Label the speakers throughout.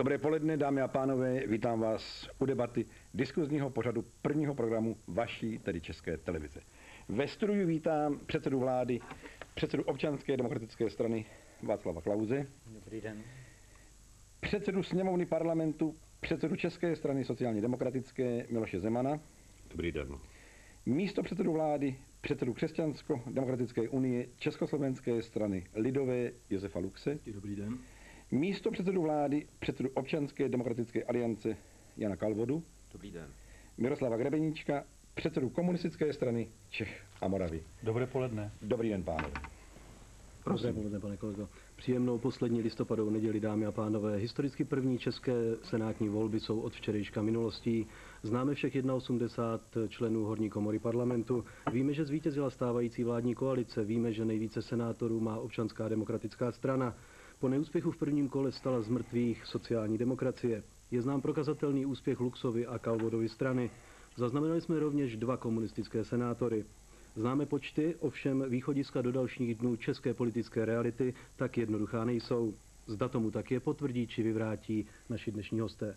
Speaker 1: Dobré poledne, dámy a pánové, vítám vás u debaty diskuzního pořadu prvního programu vaší, tedy České televize. Ve studiu vítám předsedu vlády, předsedu Občanské demokratické strany Václava Klause.
Speaker 2: Dobrý den.
Speaker 1: Předsedu sněmovny parlamentu, předsedu České strany sociálně demokratické Miloše Zemana.
Speaker 3: Dobrý den.
Speaker 1: Místo předsedu vlády, předsedu Křesťansko-demokratické unie Československé strany lidové Josefa Luxe.
Speaker 4: Dobrý den.
Speaker 1: Místo předsedu vlády, předsedu Občanské demokratické aliance Jana Kalvodu.
Speaker 5: Dobrý den.
Speaker 1: Miroslava Grebeníčka, předsedu Komunistické strany Čech a Moravy.
Speaker 4: Dobré poledne.
Speaker 1: Dobrý den, pánové.
Speaker 4: Dobré poledne, pane kolego. Příjemnou poslední listopadovou neděli, dámy a pánové. Historicky první české senátní volby jsou od včerejška minulostí. Známe všech 81 členů horní komory parlamentu. Víme, že zvítězila stávající vládní koalice. Víme, že nejvíce senátorů má Občanská demokratická strana. Po neúspěchu v prvním kole stala z mrtvých sociální demokracie. Je znám prokazatelný úspěch Luxovy a Kalvodovy strany. Zaznamenali jsme rovněž 2 komunistické senátory. Známe počty, ovšem východiska do dalších dnů české politické reality tak jednoduchá nejsou. Zda tomu tak je, potvrdí či vyvrátí naši dnešní hosté.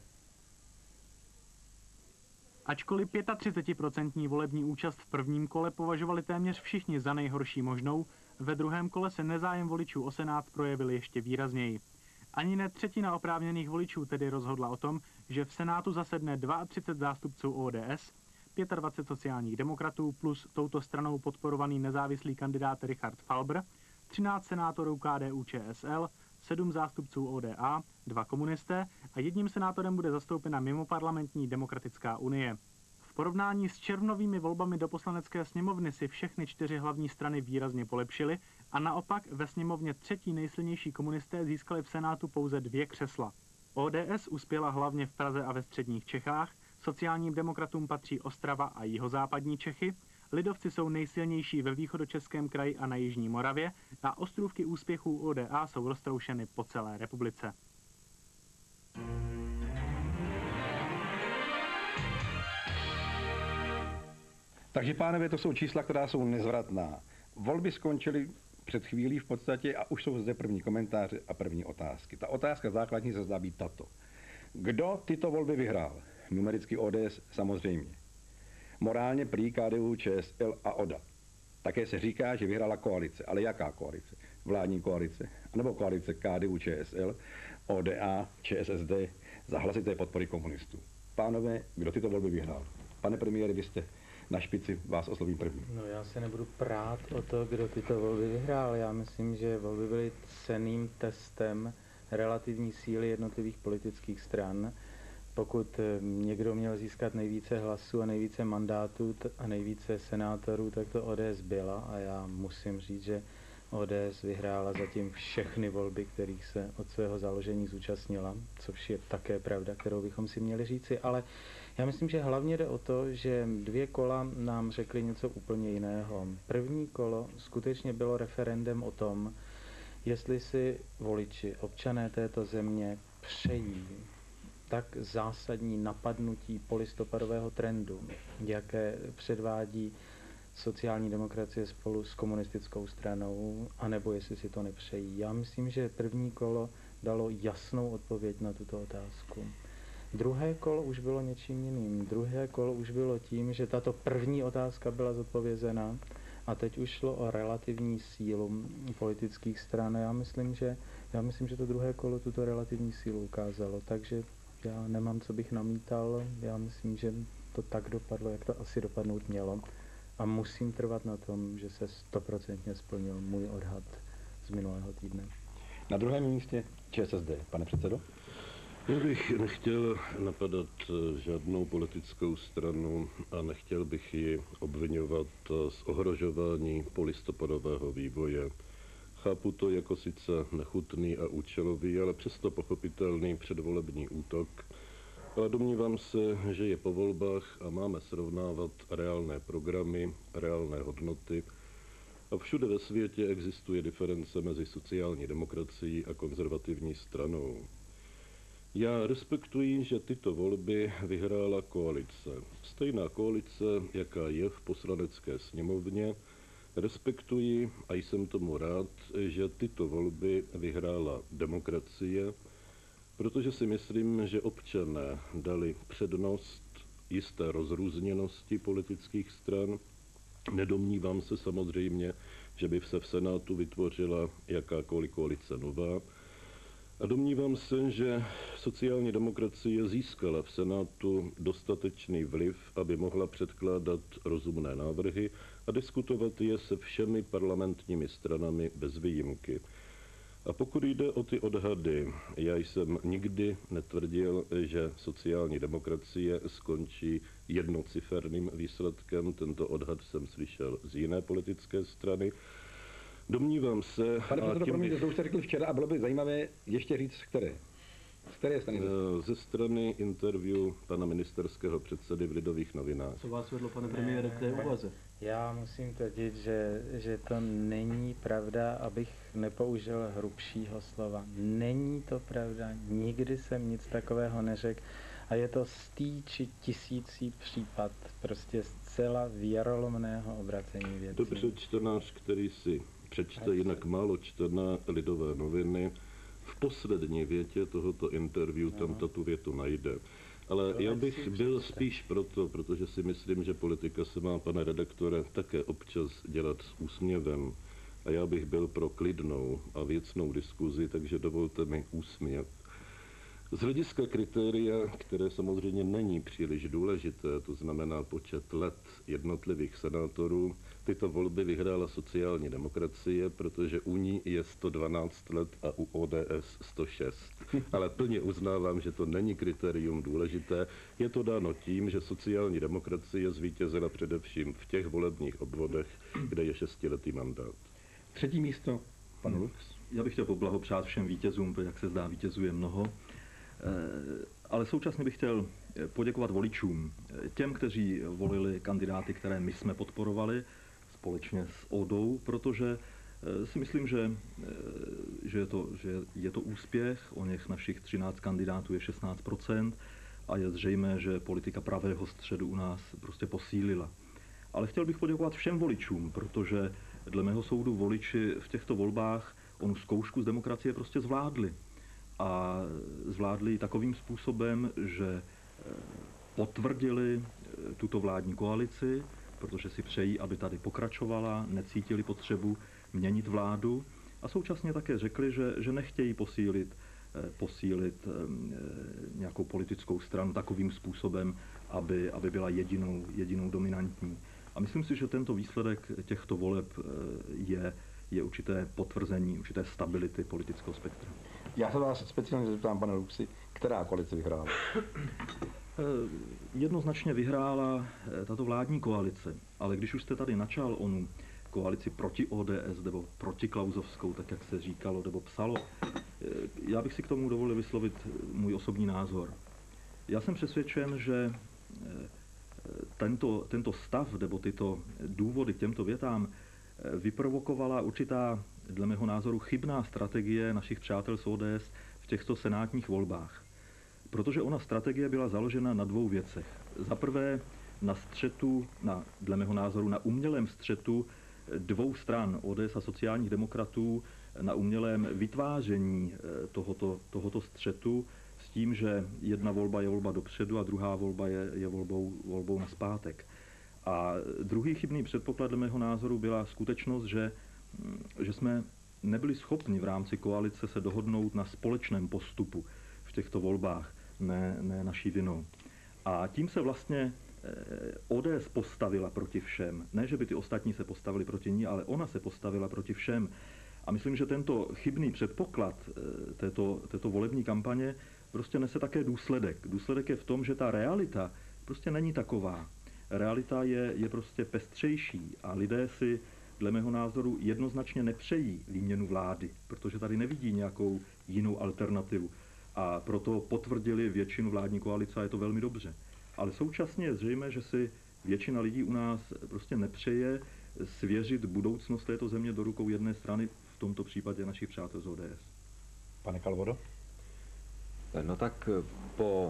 Speaker 6: Ačkoliv 35% volební účast v prvním kole považovali téměř všichni za nejhorší možnou, ve druhém kole se nezájem voličů o senát projevil ještě výrazněji. Ani ne třetina oprávněných voličů tedy rozhodla o tom, že v senátu zasedne 32 zástupců ODS, 25 sociálních demokratů plus touto stranou podporovaný nezávislý kandidát Richard Falbr, 13 senátorů KDU-ČSL, 7 zástupců ODA, 2 komunisté a jedním senátorem bude zastoupena mimoparlamentní demokratická unie. V porovnání s červnovými volbami do poslanecké sněmovny si všechny 4 hlavní strany výrazně polepšily a naopak ve sněmovně třetí nejsilnější komunisté získali v senátu pouze 2 křesla. ODS uspěla hlavně v Praze a ve středních Čechách, sociálním demokratům patří Ostrava a jihozápadní Čechy, lidovci jsou nejsilnější ve východočeském kraji a na jižní Moravě a ostrůvky úspěchů ODA jsou roztroušeny po celé republice.
Speaker 1: Takže, pánové, to jsou čísla, která jsou nezvratná. Volby skončily před chvílí v podstatě a už jsou zde první komentáře a první otázky. Ta otázka základní se zdá být tato. Kdo tyto volby vyhrál? Numericky ODS samozřejmě. Morálně prý KDU, ČSL a ODA. Také se říká, že vyhrála koalice. Ale jaká koalice? Vládní koalice? A nebo koalice KDU, ČSL, ODA, ČSSD za hlasité podpory komunistů? Pánové, kdo tyto volby vyhrál? Pane premiére, vy jste na špici, vás oslovím první.
Speaker 2: No, já se nebudu prát o to, kdo tyto volby vyhrál. Já myslím, že volby byly cenným testem relativní síly jednotlivých politických stran. Pokud někdo měl získat nejvíce hlasů a nejvíce mandátů a nejvíce senátorů, tak to ODS byla a já musím říct, že ODS vyhrála zatím všechny volby, kterých se od svého založení zúčastnila, což je také pravda, kterou bychom si měli říci, ale já myslím, že hlavně jde o to, že 2 kola nám řekly něco úplně jiného. První kolo skutečně bylo referendem o tom, jestli si voliči, občané této země přejí tak zásadní napadnutí polistopadového trendu, jaké předvádí sociální demokracie spolu s komunistickou stranou, anebo jestli si to nepřejí. Já myslím, že první kolo dalo jasnou odpověď na tuto otázku. Druhé kolo už bylo něčím jiným. Druhé kolo už bylo tím, že tato první otázka byla zodpovězena a teď už šlo o relativní sílu politických stran. Já myslím, že to druhé kolo tuto relativní sílu ukázalo, takže já nemám, co bych namítal. Já myslím, že to tak dopadlo, jak to asi dopadnout mělo. A musím trvat na tom, že se 100% splnil můj odhad z minulého týdne.
Speaker 1: Na druhém místě ČSSD. Pane předsedo?
Speaker 3: Já bych nechtěl napadat žádnou politickou stranu a nechtěl bych ji obvinovat z ohrožování polistopadového vývoje. Chápu to jako sice nechutný a účelový, ale přesto pochopitelný předvolební útok. Ale domnívám se, že je po volbách a máme srovnávat reálné programy, reálné hodnoty. A všude ve světě existuje diference mezi sociální demokracií a konzervativní stranou. Já respektuji, že tyto volby vyhrála koalice. Stejná koalice, jaká je v poslanecké sněmovně. Respektuji a jsem tomu rád, že tyto volby vyhrála demokracie protože si myslím, že občané dali přednost jisté rozrůzněnosti politických stran. Nedomnívám se samozřejmě, že by se v Senátu vytvořila jakákoliv koalice nová. A domnívám se, že sociální demokracie získala v Senátu dostatečný vliv, aby mohla předkládat rozumné návrhy a diskutovat je se všemi parlamentními stranami bez výjimky. A pokud jde o ty odhady, já jsem nikdy netvrdil, že sociální demokracie skončí jednociferným výsledkem. Tento odhad jsem slyšel z jiné politické strany. Domnívám se...
Speaker 1: Pane profesor, promiňte, to už jste řekli včera a bylo by zajímavé ještě říct, z které strany?
Speaker 3: Ze strany interview pana ministerského předsedy v Lidových novinách.
Speaker 4: Co vás vedlo, pane premiére, k té úvaze?
Speaker 2: Já musím tvrdit, že to není pravda, abych nepoužil hrubšího slova. Není to pravda, nikdy jsem nic takového neřekl a je to 100 či 1000 případ prostě zcela věrolomného obracení věcí.
Speaker 3: Dobře, čtenář, který si přečte jinak málo čtené Lidové noviny, v poslední větě tohoto interview tam tu větu najde. Ale já bych byl spíš proto, protože si myslím, že politika se má, pane redaktore, také občas dělat s úsměvem. A já bych byl pro klidnou a věcnou diskuzi, takže dovolte mi úsměv. Z hlediska kritéria, které samozřejmě není příliš důležité, to znamená počet let jednotlivých senátorů, tyto volby vyhrála sociální demokracie, protože u ní je 112 let a u ODS 106. Ale plně uznávám, že to není kritérium důležité. Je to dáno tím, že sociální demokracie zvítězila především v těch volebních obvodech, kde je 6letý mandát.
Speaker 1: Třetí místo, pan Lux.
Speaker 5: Já bych chtěl poblahopřát všem vítězům, jak se zdá, vítězů je mnoho. Ale současně bych chtěl poděkovat voličům, těm, kteří volili kandidáty, které my jsme podporovali společně s ODou, protože si myslím, že je to úspěch. O něch našich 13 kandidátů je 16% a je zřejmé, že politika pravého středu u nás prostě posílila. Ale chtěl bych poděkovat všem voličům, protože dle mého soudu voliči v těchto volbách onu zkoušku z demokracie prostě zvládli. A zvládli ji takovým způsobem, že potvrdili tuto vládní koalici, protože si přejí, aby tady pokračovala, necítili potřebu měnit vládu a současně také řekli, že nechtějí posílit nějakou politickou stranu takovým způsobem, aby byla jedinou dominantní. A myslím si, že tento výsledek těchto voleb je určité potvrzení, určité stability politického spektra.
Speaker 1: Já se vás speciálně zeptám, pane Luxi, která koalice vyhrála?
Speaker 5: Jednoznačně vyhrála tato vládní koalice, ale když už jste tady načal onu koalici proti ODS nebo proti Klausovskou, tak jak se říkalo nebo psalo, já bych si k tomu dovolil vyslovit můj osobní názor. Já jsem přesvědčen, že tento stav nebo tyto důvody k těmto větám vyprovokovala určitá, dle mého názoru, chybná strategie našich přátel z ODS v těchto senátních volbách. Protože ona strategie byla založena na dvou věcech. Za prvé na střetu, dle mého názoru, na umělém střetu dvou stran, ODS a sociálních demokratů, na umělém vytváření tohoto střetu s tím, že jedna volba je volba dopředu a druhá volba je volbou nazpátek. A druhý chybný předpoklad dle mého názoru byla skutečnost, že jsme nebyli schopni v rámci koalice se dohodnout na společném postupu v těchto volbách, ne naší vinou. A tím se vlastně ODS postavila proti všem. Ne, že by ty ostatní se postavili proti ní, ale ona se postavila proti všem. A myslím, že tento chybný předpoklad této volební kampaně prostě nese také důsledek. Důsledek je v tom, že ta realita prostě není taková. Realita je prostě pestřejší a lidé si, dle mého názoru, jednoznačně nepřejí výměnu vlády, protože tady nevidí nějakou jinou alternativu. A proto potvrdili většinu vládní koalice a je to velmi dobře. Ale současně je zřejmé, že si většina lidí u nás prostě nepřeje svěřit budoucnost této země do rukou jedné strany, v tomto případě našich přátel z ODS.
Speaker 1: Pane Kalvodo?
Speaker 7: No tak po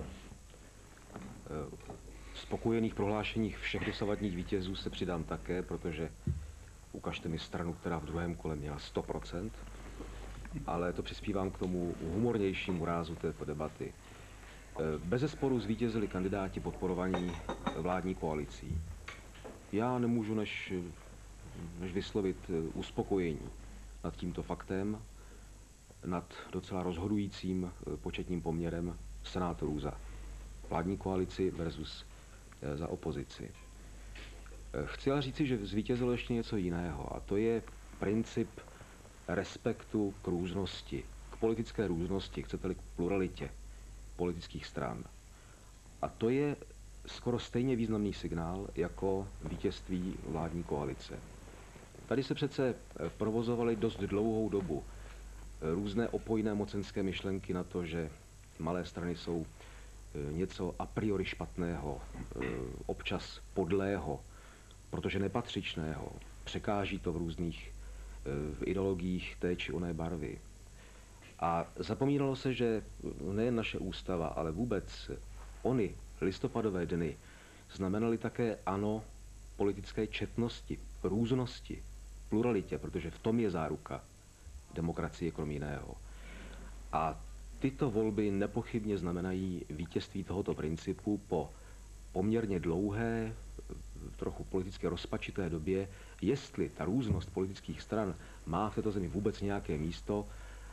Speaker 7: spokojených prohlášeních všech dosavadních vítězů se přidám také, protože ukažte mi stranu, která v druhém kole měla 100%. ale to přispívám k tomu humornějšímu rázu této debaty. Bezesporu zvítězili kandidáti podporovaní vládní koalicí. Já nemůžu než vyslovit uspokojení nad tímto faktem, nad docela rozhodujícím početním poměrem senátorů za vládní koalici versus za opozici. Chci ale říci, že zvítězilo ještě něco jiného, a to je princip respektu k různosti, k politické různosti, chcete-li k pluralitě politických stran. A to je skoro stejně významný signál jako vítězství vládní koalice. Tady se přece provozovaly dost dlouhou dobu různé opojné mocenské myšlenky na to, že malé strany jsou něco a priori špatného, občas podlého, protože nepatřičného, překáží to v různých ideologiích té či oné barvy. A zapomínalo se, že nejen naše ústava, ale vůbec ony listopadové dny znamenaly také ano politické četnosti, různosti, pluralitě, protože v tom je záruka demokracie krom jiného. A tyto volby nepochybně znamenají vítězství tohoto principu po poměrně dlouhé, trochu politicky rozpačité době, jestli ta různost politických stran má v této zemi vůbec nějaké místo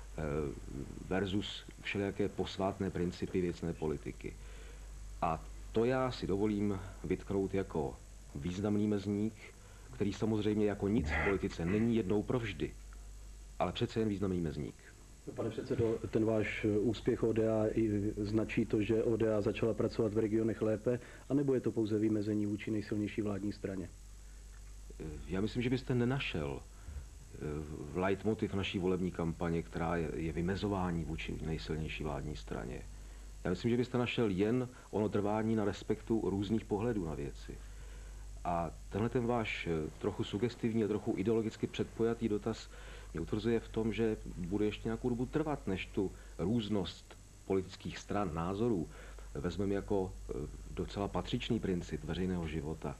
Speaker 7: versus všelijaké posvátné principy věcné politiky. A to já si dovolím vytknout jako významný mezník, který samozřejmě jako nic v politice není jednou provždy, ale přece jen významný mezník.
Speaker 4: Pane předsedo, ten váš úspěch ODA značí to, že ODA začala pracovat v regionech lépe, anebo je to pouze vymezení vůči nejsilnější vládní straně?
Speaker 7: Já myslím, že byste nenašel leitmotiv naší volební kampaně, která je vymezování vůči nejsilnější vládní straně. Já myslím, že byste našel jen ono trvání na respektu různých pohledů na věci. A tenhle ten váš trochu sugestivní a trochu ideologicky předpojatý dotaz mě utvrzuje v tom, že bude ještě nějakou dobu trvat, než tu různost politických stran, názorů vezmeme jako docela patřičný princip veřejného života.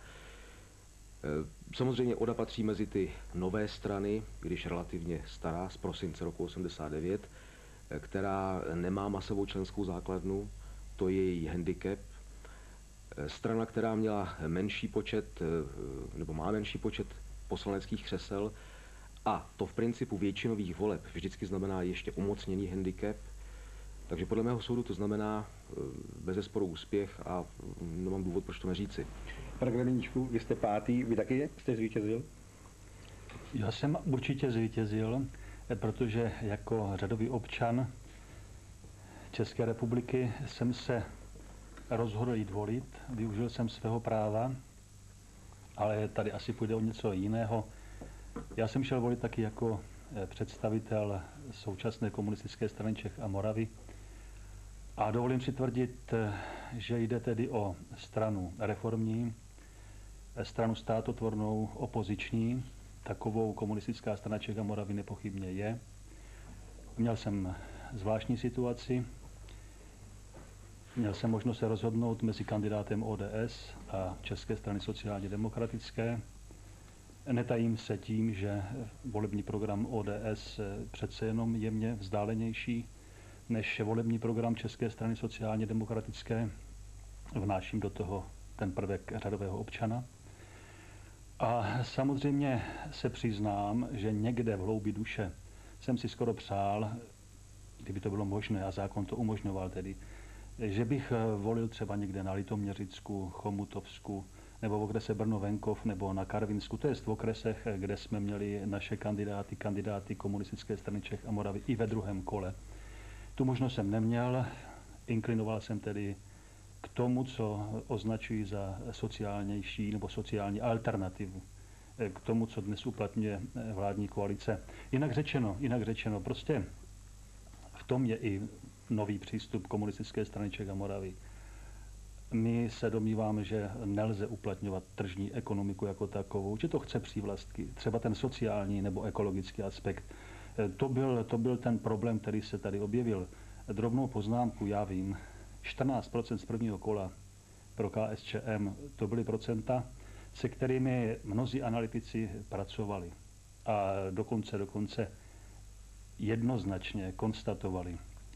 Speaker 7: Samozřejmě ODA patří mezi ty nové strany, když relativně stará, z prosince roku 89, která nemá masovou členskou základnu, to je její handicap. Strana, která měla menší počet, nebo má menší počet poslaneckých křesel, a to v principu většinových voleb vždycky znamená ještě umocněný handicap. Takže podle mého soudu to znamená bezesporu úspěch a nemám důvod, proč to neříci.
Speaker 1: Pane Grebeníčku, vy jste pátý, vy taky jste zvítězil?
Speaker 8: Já jsem určitě zvítězil, protože jako řadový občan České republiky jsem se rozhodl jít volit, využil jsem svého práva, ale tady asi půjde o něco jiného. Já jsem šel volit taky jako představitel současné komunistické strany Čech a Moravy a dovolím si tvrdit, že jde tedy o stranu reformní, stranu státotvornou, opoziční. Takovou komunistická strana Čech a Moravy nepochybně je. Měl jsem zvláštní situaci. Měl jsem možnost se rozhodnout mezi kandidátem ODS a České strany sociálně demokratické. Netajím se tím, že volební program ODS přece jenom je mně vzdálenější než volební program České strany sociálně demokratické. Vnáším do toho ten prvek řadového občana. A samozřejmě se přiznám, že někde v hloubi duše jsem si skoro přál, kdyby to bylo možné, a zákon to umožňoval tedy, že bych volil třeba někde na Litoměřicku, Chomutovsku, nebo v okrese Brno-Venkov, nebo na Karvinsku. To je v okresech, kde jsme měli naše kandidáty komunistické strany Čech a Moravy i ve druhém kole. Tu možnost jsem neměl, inklinoval jsem tedy k tomu, co označuji za sociálnější nebo sociální alternativu k tomu, co dnes uplatňuje vládní koalice. Jinak řečeno, prostě v tom je i nový přístup komunistické strany Čech a Moravy. My se domníváme, že nelze uplatňovat tržní ekonomiku jako takovou, že to chce přívlastky, třeba ten sociální nebo ekologický aspekt. To byl ten problém, který se tady objevil. Drobnou poznámku, já vím, 14% z prvního kola pro KSČM, to byly procenta, se kterými mnozí analytici pracovali. A dokonce jednoznačně konstatovali,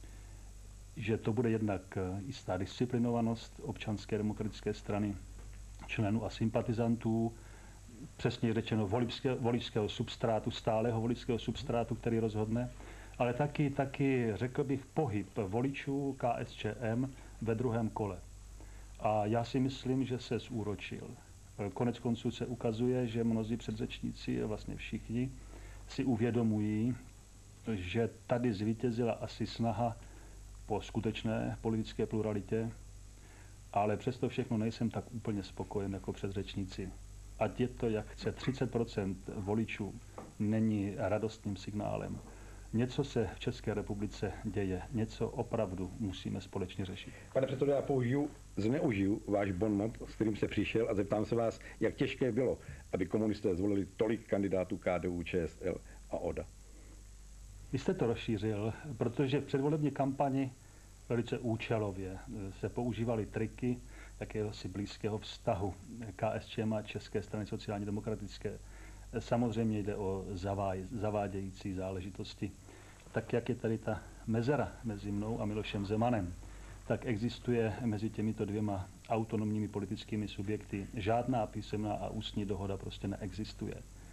Speaker 8: že to bude jednak jistá disciplinovanost Občanské demokratické strany, členů a sympatizantů, přesně řečeno voličského substrátu, stálého voličského substrátu, který rozhodne, ale taky řekl bych, pohyb voličů KSČM ve druhém kole. A já si myslím, že se zúročil. Konec konců se ukazuje, že mnozí předřečníci, vlastně všichni, si uvědomují, že tady zvítězila asi snaha po skutečné politické pluralitě, ale přesto všechno nejsem tak úplně spokojen jako předřečníci. Ať je to, jak chce, 30% voličů není radostným signálem. Něco se v České republice děje, něco opravdu musíme společně řešit.
Speaker 1: Pane předsedo, já zneužiju váš bonmot, s kterým se přišel, a zeptám se vás, jak těžké bylo, aby komunisté zvolili tolik kandidátů KDU, ČSL a ODA.
Speaker 8: Vy jste to rozšířil, protože v předvolební kampani velice účelově se používaly triky jakéhosi blízkého vztahu KSČM a České strany sociálně demokratické. Samozřejmě jde o zavádějící záležitosti. Tak jak je tady ta mezera mezi mnou a Milošem Zemanem, tak existuje mezi těmito dvěma autonomními politickými subjekty žádná písemná a ústní dohoda prostě neexistuje.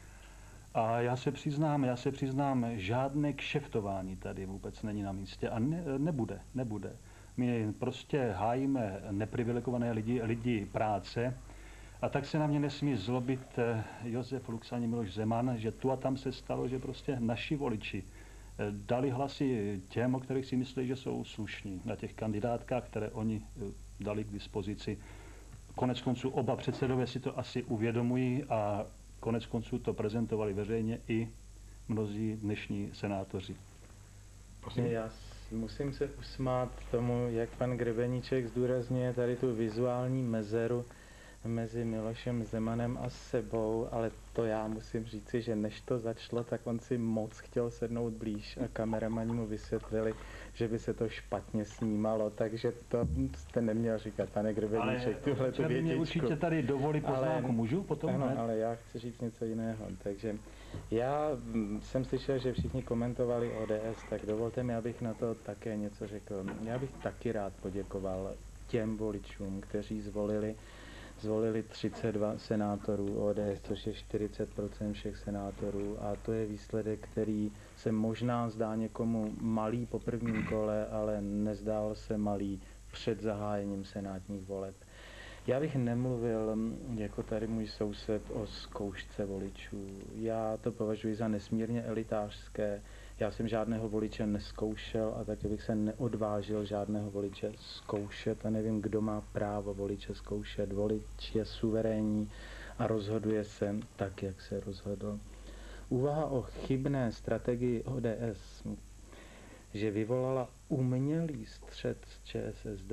Speaker 8: A já se přiznám, žádné kšeftování tady vůbec není na místě a nebude. My prostě hájíme neprivilegované lidi práce, a tak se na mě nesmí zlobit Josef Lux ani Miloš Zeman, že tu a tam se stalo, že prostě naši voliči dali hlasy těm, o kterých si myslí, že jsou slušní, na těch kandidátkách, které oni dali k dispozici. Konec konců oba předsedové si to asi uvědomují a konec konců to prezentovali veřejně i mnozí dnešní senátoři.
Speaker 2: Já musím se usmát tomu, jak pan Grebeníček zdůrazňuje tady tu vizuální mezeru mezi Milošem Zemanem a sebou, ale to já musím říci, že než to začalo, tak on si moc chtěl sednout blíž a kameramani mu vysvětlili, že by se to špatně snímalo, takže to jste neměl říkat, pane Grebeníček, tuhle tu větičku.
Speaker 8: Ale určitě tady dovolí poznámku, můžu potom?
Speaker 2: Ano, ale já chci říct něco jiného, takže já jsem slyšel, že všichni komentovali ODS, tak dovolte mi, abych na to také něco řekl. Já bych taky rád poděkoval těm voličům, kteří zvolili 32 senátorů ODS, což je 40% všech senátorů, a to je výsledek, který se možná zdá někomu malý po prvním kole, ale nezdál se malý před zahájením senátních voleb. Já bych nemluvil, jako tady můj soused, o zkoušce voličů. Já to považuji za nesmírně elitářské. Já jsem žádného voliče neskoušel a taky bych se neodvážil žádného voliče zkoušet a nevím, kdo má právo voliče zkoušet. Volič je suverénní a rozhoduje se tak, jak se rozhodl. Úvaha o chybné strategii ODS, že vyvolala umělý střet s ČSSD,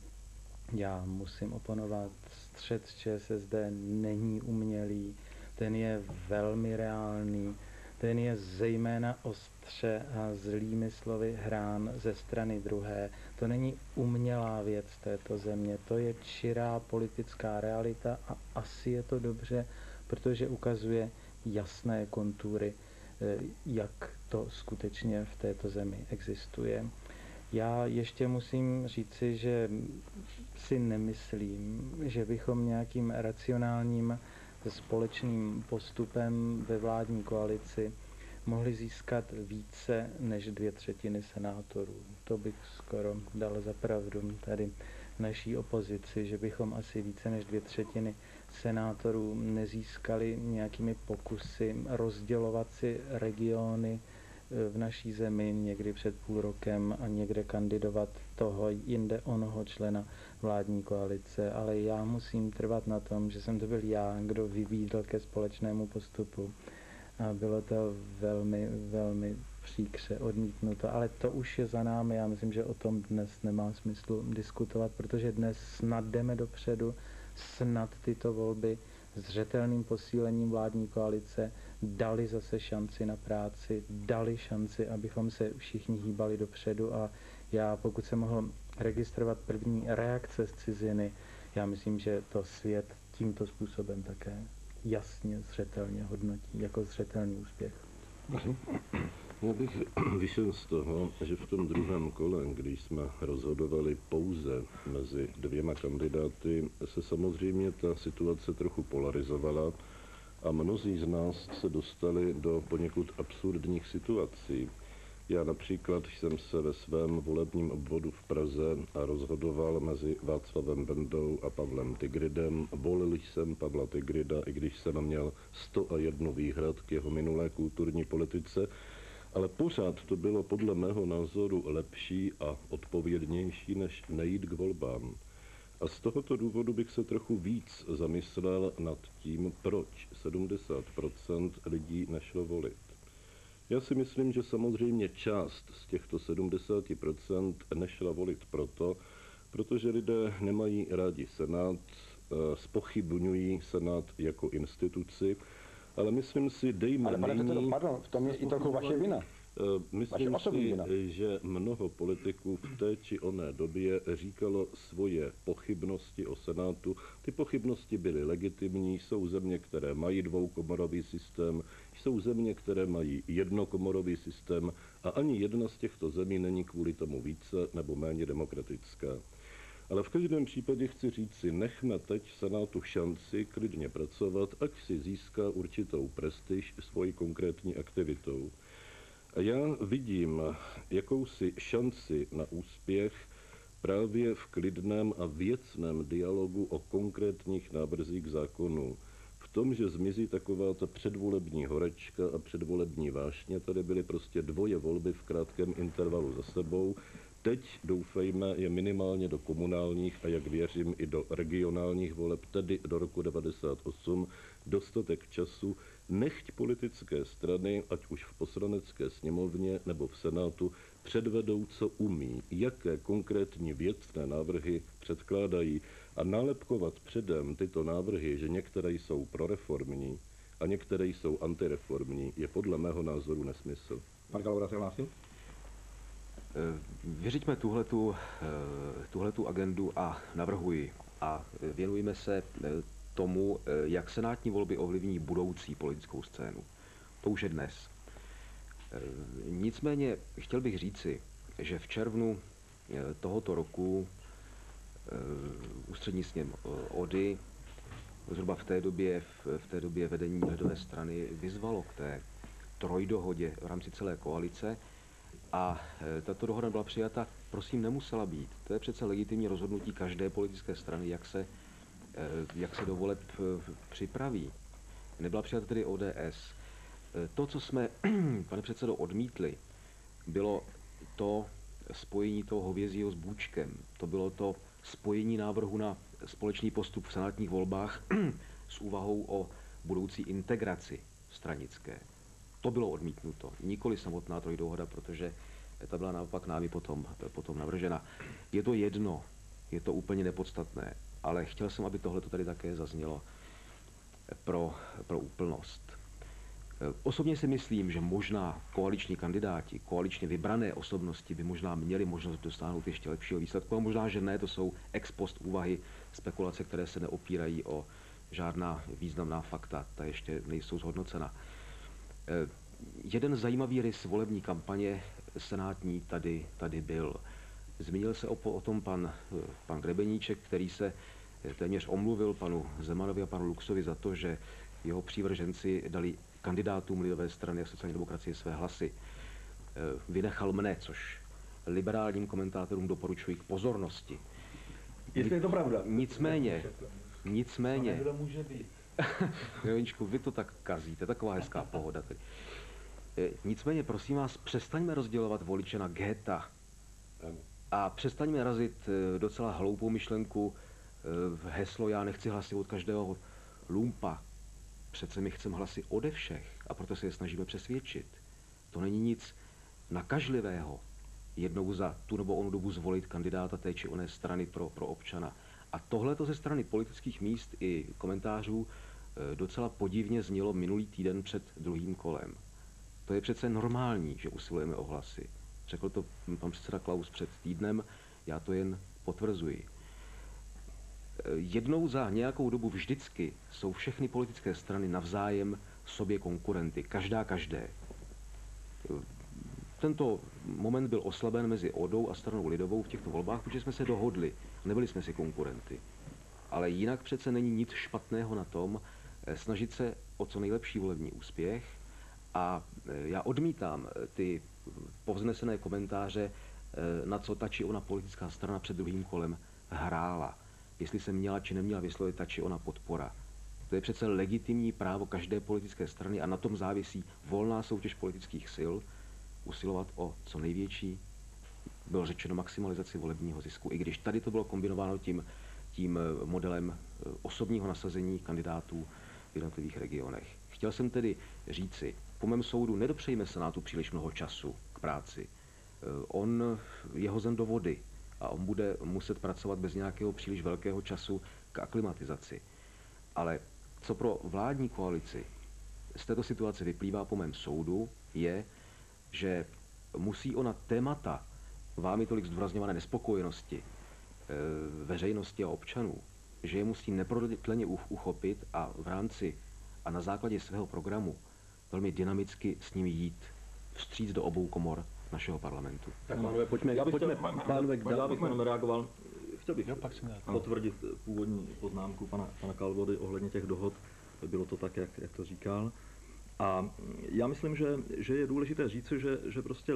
Speaker 2: já musím oponovat, střet s ČSSD není umělý, ten je velmi reálný, ten je zejména ostře a zlými slovy hrán ze strany druhé. To není umělá věc této země, to je čirá politická realita a asi je to dobře, protože ukazuje jasné kontury, jak to skutečně v této zemi existuje. Já ještě musím říci, že si nemyslím, že bychom nějakým racionálním společným postupem ve vládní koalici mohli získat více než 2/3 senátorů. To bych skoro dal za pravdu tady naší opozici, že bychom asi více než 2/3 senátorů nezískali nějakými pokusy rozdělovat si regiony v naší zemi někdy před půl rokem a někde kandidovat toho, jinde onoho člena vládní koalice, ale já musím trvat na tom, že jsem to byl já, kdo vybídl ke společnému postupu a bylo to velmi, velmi příkře odmítnuto, ale to už je za námi, já myslím, že o tom dnes nemá smyslu diskutovat, protože dnes snad jdeme dopředu, snad tyto volby zřetelným posílením vládní koalice dali zase šanci na práci, dali šanci, abychom se všichni hýbali dopředu a já, pokud jsem mohl registrovat první reakce z ciziny, já myslím, že to svět tímto způsobem také jasně, zřetelně hodnotí jako zřetelný úspěch.
Speaker 3: Já bych vyšel z toho, že v tom druhém kole, když jsme rozhodovali pouze mezi dvěma kandidáty, se samozřejmě ta situace trochu polarizovala a mnozí z nás se dostali do poněkud absurdních situací. Já například jsem se ve svém volebním obvodu v Praze rozhodoval mezi Václavem Bendou a Pavlem Tigridem. Volil jsem Pavla Tigrida, i když jsem měl 101 výhrad k jeho minulé kulturní politice, ale pořád to bylo podle mého názoru lepší a odpovědnější, než nejít k volbám. A z tohoto důvodu bych se trochu víc zamyslel nad tím, proč 70% lidí nešlo volit. Já si myslím, že samozřejmě část z těchto 70% nešla volit protože lidé nemají rádi Senát, zpochybňují Senát jako instituci, ale myslím si, dejme
Speaker 1: Ale pane předsedo, pardon, v tom je i trochu vaše vina.
Speaker 3: Myslím si, že mnoho politiků v té či oné době říkalo svoje pochybnosti o Senátu. Ty pochybnosti byly legitimní, jsou země, které mají dvoukomorový systém, jsou země, které mají jednokomorový systém a ani jedna z těchto zemí není kvůli tomu více nebo méně demokratická. Ale v každém případě chci říci, nechme teď Senátu šanci klidně pracovat, ať si získá určitou prestiž svojí konkrétní aktivitou. A já vidím jakousi šanci na úspěch právě v klidném a věcném dialogu o konkrétních návrzích zákonů. V tom, že zmizí taková ta předvolební horečka a předvolební vášně, tady byly prostě dvoje volby v krátkém intervalu za sebou. Teď, doufejme, je minimálně do komunálních a jak věřím i do regionálních voleb, tedy do roku 1998, dostatek času, nechť politické strany, ať už v poslanecké sněmovně nebo v Senátu, předvedou, co umí, jaké konkrétní věcné návrhy předkládají a nálepkovat předem tyto návrhy, že některé jsou proreformní a některé jsou antireformní, je podle mého názoru nesmysl.
Speaker 1: Pan Kalvoda se hlásí?
Speaker 7: Vyřiďme tuhletu agendu a navrhuji a věnujeme se tomu, jak senátní volby ovlivní budoucí politickou scénu. To už je dnes. Nicméně chtěl bych říci, že v červnu tohoto roku ústřední sněm ODY, zhruba v té době vedení lidové strany vyzvalo k té trojdohodě v rámci celé koalice a tato dohoda byla přijata, prosím, nemusela být. To je přece legitimní rozhodnutí každé politické strany, jak se do voleb připraví. Nebyla přijata tedy ODS. To, co jsme, pane předsedo, odmítli, bylo to spojení toho hovězího s bůčkem. To bylo to spojení návrhu na společný postup v senátních volbách s úvahou o budoucí integraci stranické. To bylo odmítnuto. Nikoli samotná trojdohoda, protože ta byla naopak námi potom navržena. Je to jedno, je to úplně nepodstatné, ale chtěl jsem, aby tohle tady také zaznělo pro úplnost. Osobně si myslím, že možná koaliční kandidáti, koaličně vybrané osobnosti by možná měli možnost dosáhnout ještě lepšího výsledku, a možná, že ne, to jsou ex post úvahy, spekulace, které se neopírají o žádná významná fakta, ta ještě nejsou zhodnocena. Jeden zajímavý rys volební kampaně senátní tady byl. Zmínil se o tom pan Grebeníček, který se téměř omluvil panu Zemanovi a panu Luxovi za to, že jeho přívrženci dali kandidátům lidové strany a sociální demokracie své hlasy. Vynechal mne, což liberálním komentátorům doporučuji k pozornosti.
Speaker 1: Jestli je to pravda.
Speaker 7: Nicméně. To může být. Grebeníčku, vy to tak kazíte, taková hezká pohoda. Tedy. Nicméně, prosím vás, přestaňme rozdělovat voliče na ghetta. A přestaňme razit docela hloupou myšlenku v heslo já nechci hlasy od každého lumpa. Přece my chceme hlasy ode všech a proto se je snažíme přesvědčit. To není nic nakažlivého jednou za tu nebo onu dobu zvolit kandidáta té či oné strany pro občana. A tohle to ze strany politických míst i komentářů docela podivně znělo minulý týden před druhým kolem. To je přece normální, že usilujeme o hlasy. Řekl to pan předseda Klaus před týdnem, já to jen potvrzuji. Jednou za nějakou dobu vždycky jsou všechny politické strany navzájem sobě konkurenty. Každé. Tento moment byl oslaben mezi Odou a Stranou lidovou v těchto volbách, protože jsme se dohodli, nebyli jsme si konkurenty. Ale jinak přece není nic špatného na tom snažit se o co nejlepší volební úspěch a já odmítám ty povznesené komentáře, na co ta či ona politická strana před druhým kolem hrála. Jestli se měla či neměla vyslovit ta či ona podpora. To je přece legitimní právo každé politické strany a na tom závisí volná soutěž politických sil, usilovat o co největší, bylo řečeno, maximalizaci volebního zisku, i když tady to bylo kombinováno tím modelem osobního nasazení kandidátů v jednotlivých regionech. Chtěl jsem tedy říci, po mém soudu nedopřejme Senátu příliš mnoho času k práci. On je hozen do vody a on bude muset pracovat bez nějakého příliš velkého času k aklimatizaci. Ale co pro vládní koalici z této situace vyplývá po mém soudu, je, že musí ona témata vámi tolik zdůrazňované nespokojenosti veřejnosti a občanů, že je musí neprodleně uchopit a v rámci a na základě svého programu velmi dynamicky s nimi jít vstříc do obou komor našeho parlamentu.
Speaker 4: Tak pánové, pojďme,
Speaker 5: já bych
Speaker 4: pánové,
Speaker 5: reagoval. Chtěl bych potvrdit původní poznámku pana Kalvody ohledně těch dohod. Bylo to tak, jak to říkal. A já myslím, že je důležité říci, že prostě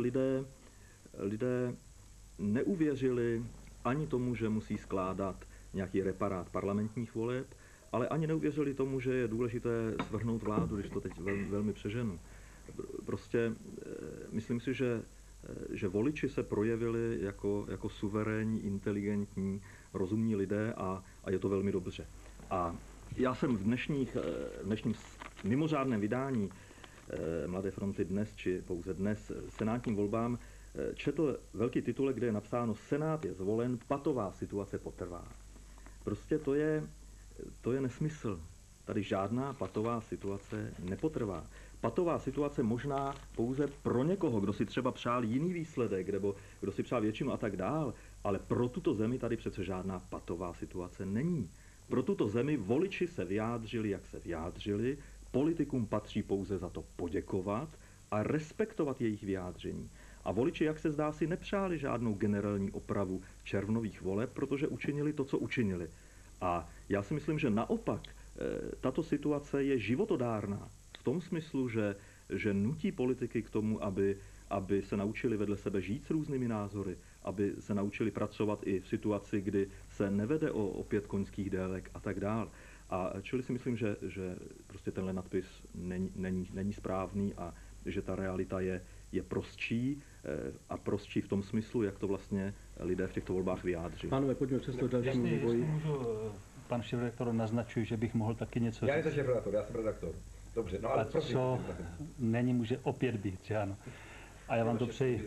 Speaker 5: lidé neuvěřili ani tomu, že musí skládat nějaký reparát parlamentních voleb, ale ani neuvěřili tomu, že je důležité svrhnout vládu, když to teď velmi přeženu. Prostě myslím si, že voliči se projevili jako suverénní, inteligentní, rozumní lidé a je to velmi dobře. A já jsem v dnešním mimořádném vydání Mladé fronty dnes, či pouze dnes, senátním volbám, četl velký titulek, kde je napsáno Senát je zvolen, patová situace potrvá. Prostě to je nesmysl. Tady žádná patová situace nepotrvá. Patová situace možná pouze pro někoho, kdo si třeba přál jiný výsledek, nebo kdo si přál většinu a tak dál, ale pro tuto zemi tady přece žádná patová situace není. Pro tuto zemi voliči se vyjádřili, jak se vyjádřili, politikům patří pouze za to poděkovat a respektovat jejich vyjádření. A voliči, jak se zdá, si nepřáli žádnou generální opravu červnových voleb, protože učinili to, co učinili. A já si myslím, že naopak tato situace je životodárná v tom smyslu, že nutí politiky k tomu, aby se naučili vedle sebe žít s různými názory, aby se naučili pracovat i v situaci, kdy se nevede o 5 koňských délek a tak dál. A čili si myslím, že prostě tenhle nadpis není správný a že ta realita je prostší a prostší v tom smyslu, jak to vlastně lidé v těchto volbách vyjádří.
Speaker 4: Pánové, pojďme přesto dalšímu vývoji.
Speaker 8: Pan šéfredaktor naznačuje, že bych mohl taky něco říct.
Speaker 1: Já nejsem šéfredaktor, já jsem redaktor. Dobře, no ale
Speaker 8: a
Speaker 1: prosím.
Speaker 8: Co není, může opět být, že ano. A já vám to přeji.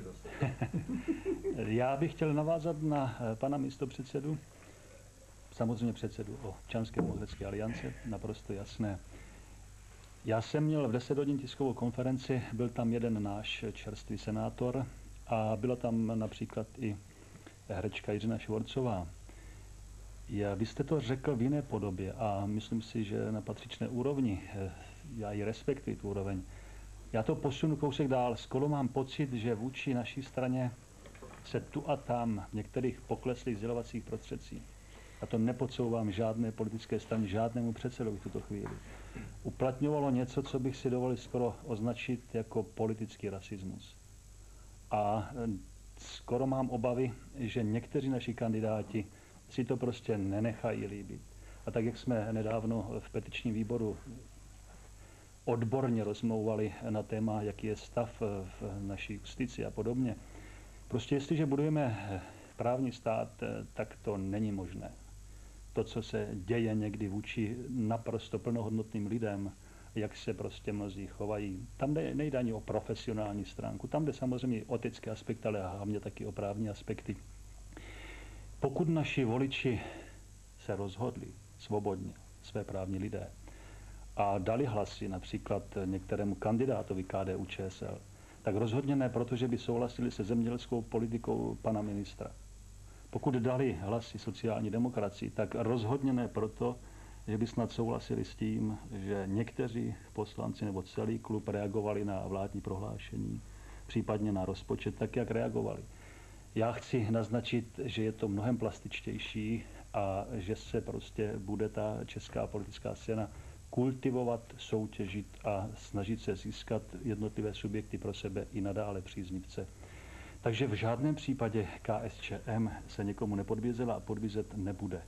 Speaker 8: Já bych chtěl navázat na pana místopředsedu, samozřejmě předsedu Občanské demokratické aliance, naprosto jasné. Já jsem měl v 10 hodin tiskovou konferenci, byl tam jeden náš čerstvý senátor a byla tam například i herečka Jiřina Švorcová. Vy jste to řekl v jiné podobě a myslím si, že na patřičné úrovni, já ji respektuji tu úroveň. Já to posunu kousek dál. Skoro mám pocit, že vůči naší straně se tu a tam v některých pokleslých sdělovacích prostředcích, a to nepodsouvám žádné politické straně, žádnému předsedovi v tuto chvíli, uplatňovalo něco, co bych si dovolil skoro označit jako politický rasismus. A skoro mám obavy, že někteří naši kandidáti si to prostě nenechají líbit. A tak, jak jsme nedávno v petičním výboru odborně rozmlouvali na téma, jaký je stav v naší justici a podobně. Prostě jestliže budujeme právní stát, tak to není možné. To, co se děje někdy vůči naprosto plnohodnotným lidem, jak se prostě mnozí chovají. Tam nejde ani o profesionální stránku, tam jde samozřejmě o etické aspekty, ale hlavně taky o právní aspekty. Pokud naši voliči se rozhodli svobodně, své právní lidé, a dali hlasy například některému kandidátovi KDU-ČSL, tak rozhodně ne, protože by souhlasili se zemědělskou politikou pana ministra. Pokud dali hlasy sociální demokracii, tak rozhodně ne proto, že by snad souhlasili s tím, že někteří poslanci nebo celý klub reagovali na vládní prohlášení případně na rozpočet, tak jak reagovali. Já chci naznačit, že je to mnohem plastičtější a že se prostě bude ta česká politická scéna kultivovat, soutěžit a snažit se získat jednotlivé subjekty pro sebe i nadále příznivce. Takže v žádném případě KSČM se někomu nepodbízela a podbízet nebude.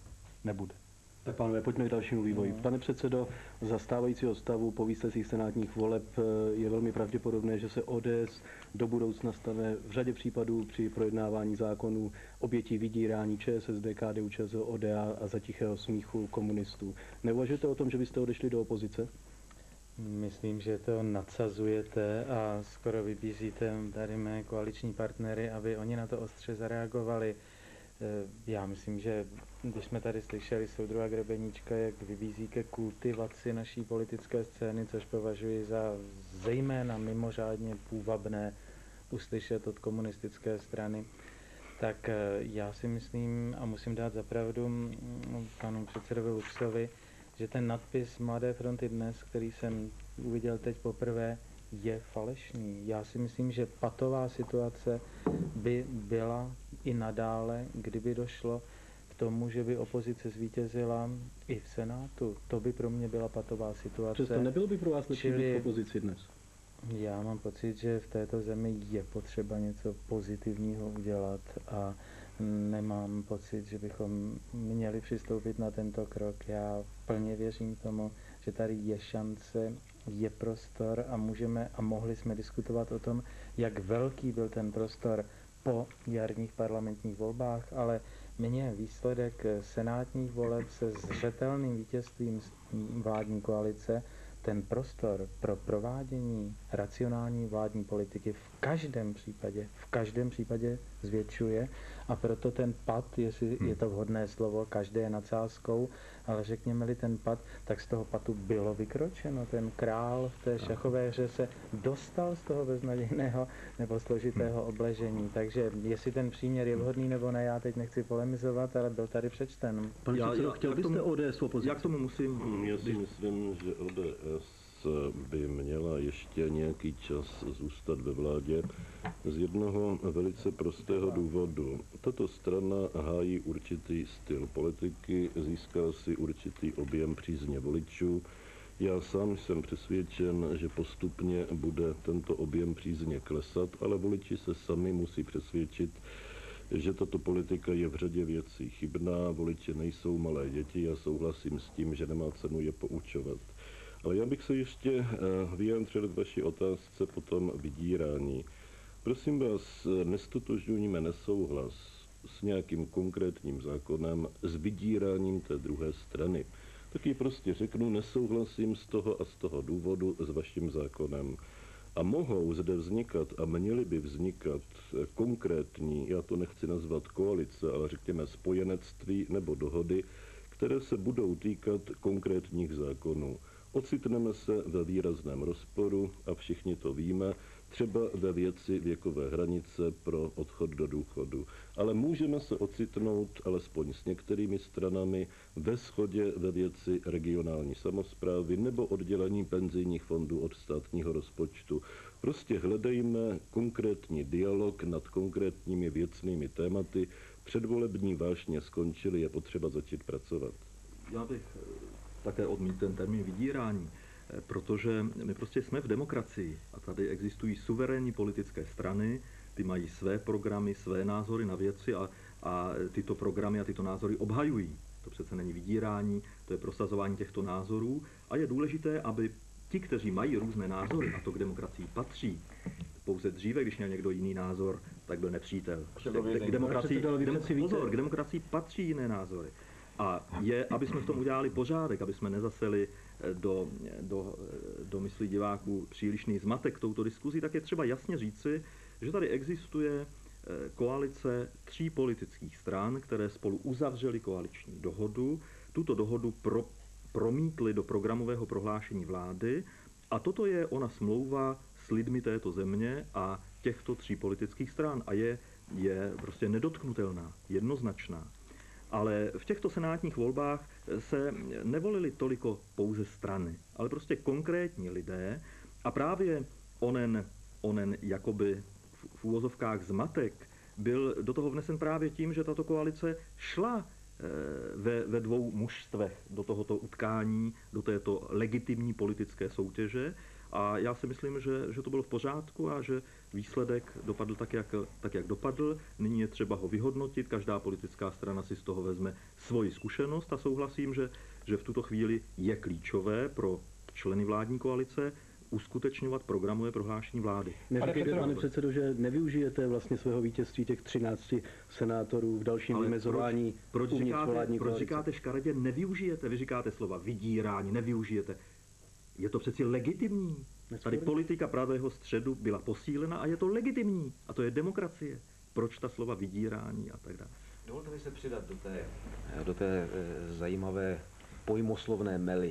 Speaker 4: Tak pánové, pojďme k dalšímu vývoji. Pane předsedo, za stávajícího stavu po výsledcích senátních voleb je velmi pravděpodobné, že se ODS do budoucna stane v řadě případů při projednávání zákonů obětí vydírání ČSSD, KDU-ČSL, ODA a za tichého smíchu komunistů. Neuvažujete o tom, že byste odešli do opozice?
Speaker 2: Myslím, že to nadsazujete a skoro vybízíte tady mé koaliční partnery, aby oni na to ostře zareagovali. Já myslím, že když jsme tady slyšeli soudruha Grebeníčka, jak vybízí ke kultivaci naší politické scény, což považuji za zejména mimořádně půvabné uslyšet od komunistické strany, tak já si myslím a musím dát za pravdu panu předsedovi Luxovi, že ten nadpis Mladé fronty dnes, který jsem uviděl teď poprvé, je falešný. Já si myslím, že patová situace by byla i nadále, kdyby došlo k tomu, že by opozice zvítězila i v Senátu. To by pro mě byla patová situace.
Speaker 4: Přesto nebylo by pro vás lepší být v opozici dnes?
Speaker 2: Já mám pocit, že v této zemi je potřeba něco pozitivního udělat a nemám pocit, že bychom měli přistoupit na tento krok. Já plně věřím tomu, že tady je šance, je prostor a můžeme a mohli jsme diskutovat o tom, jak velký byl ten prostor po jarních parlamentních volbách, ale mně výsledek senátních voleb se zřetelným vítězstvím vládní koalice ten prostor pro provádění racionální vládní politiky v každém případě zvětšuje a proto ten pad, jestli je to vhodné slovo, každé je nadsázkou, ale řekněme-li ten pad, tak z toho padu bylo vykročeno. Ten král v té šachové hře se dostal z toho beznadějného nebo složitého obležení. Takže jestli ten příměr je vhodný nebo ne, já teď nechci polemizovat, ale byl tady přečten.
Speaker 4: Pane předsedo, chtěl byste ODS v opozici?
Speaker 5: Jak tomu musím...
Speaker 3: Já si myslím, že ODS by měla ještě nějaký čas zůstat ve vládě z jednoho velice prostého důvodu. Tato strana hájí určitý styl politiky, získal si určitý objem přízně voličů. Já sám jsem přesvědčen, že postupně bude tento objem přízně klesat, ale voliči se sami musí přesvědčit, že tato politika je v řadě věcí chybná, voliči nejsou malé děti, já souhlasím s tím, že nemá cenu je poučovat. Ale já bych se ještě vyjádřil k vaší otázce po tom vydírání. Prosím vás, nestotožňujeme nesouhlas s nějakým konkrétním zákonem s vydíráním té druhé strany. Taky prostě řeknu, nesouhlasím z toho důvodu s vaším zákonem. A mohou zde vznikat a měly by vznikat konkrétní, já to nechci nazvat koalice, ale řekněme spojenectví nebo dohody, které se budou týkat konkrétních zákonů. Ocitneme se ve výrazném rozporu a všichni to víme, třeba ve věci věkové hranice pro odchod do důchodu. Ale můžeme se ocitnout, alespoň s některými stranami, ve shodě ve věci regionální samosprávy nebo oddělení penzijních fondů od státního rozpočtu. Prostě hledejme konkrétní dialog nad konkrétními věcnými tématy. Předvolební vášně skončily, je potřeba začít pracovat.
Speaker 5: Já bych také odmítl ten termín vydírání, protože my prostě jsme v demokracii a tady existují suverénní politické strany, ty mají své programy, své názory na věci a tyto programy a tyto názory obhajují. To přece není vydírání, to je prosazování těchto názorů a je důležité, aby ti, kteří mají různé názory, a to k demokracii patří, pouze dříve, když měl někdo jiný názor, tak byl nepřítel. K demokracii patří jiné názory. A je, aby jsme v tom udělali pořádek, aby jsme nezaseli do mysli diváků přílišný zmatek touto diskuzí, tak je třeba jasně říci, že tady existuje koalice 3 politických stran, které spolu uzavřely koaliční dohodu. Tuto dohodu promítli do programového prohlášení vlády a toto je ona smlouva s lidmi této země a těchto 3 politických stran a je prostě nedotknutelná, jednoznačná. Ale v těchto senátních volbách se nevolili toliko pouze strany, ale prostě konkrétní lidé a právě onen jakoby v úvozovkách zmatek byl do toho vnesen právě tím, že tato koalice šla ve dvou mužstvech do tohoto utkání, do této legitimní politické soutěže. A já si myslím, že to bylo v pořádku a že výsledek dopadl tak, jak dopadl. Nyní je třeba ho vyhodnotit, každá politická strana si z toho vezme svoji zkušenost a souhlasím, že v tuto chvíli je klíčové pro členy vládní koalice uskutečňovat programové prohlášení vlády.
Speaker 4: Neříkejte, pane předsedo, že nevyužijete vlastně svého vítězství těch 13 senátorů v dalším vymezování uvnitř vládní koalice?
Speaker 5: Proč říkáte škaredě nevyužijete? Vy říkáte slova vydírání, nevyužijete. Je to přeci legitimní. Tady politika pravého středu byla posílena a je to legitimní. A to je demokracie. Proč ta slova vydírání a tak dále?
Speaker 7: Dovolte mi se přidat do té zajímavé pojmoslovné mely.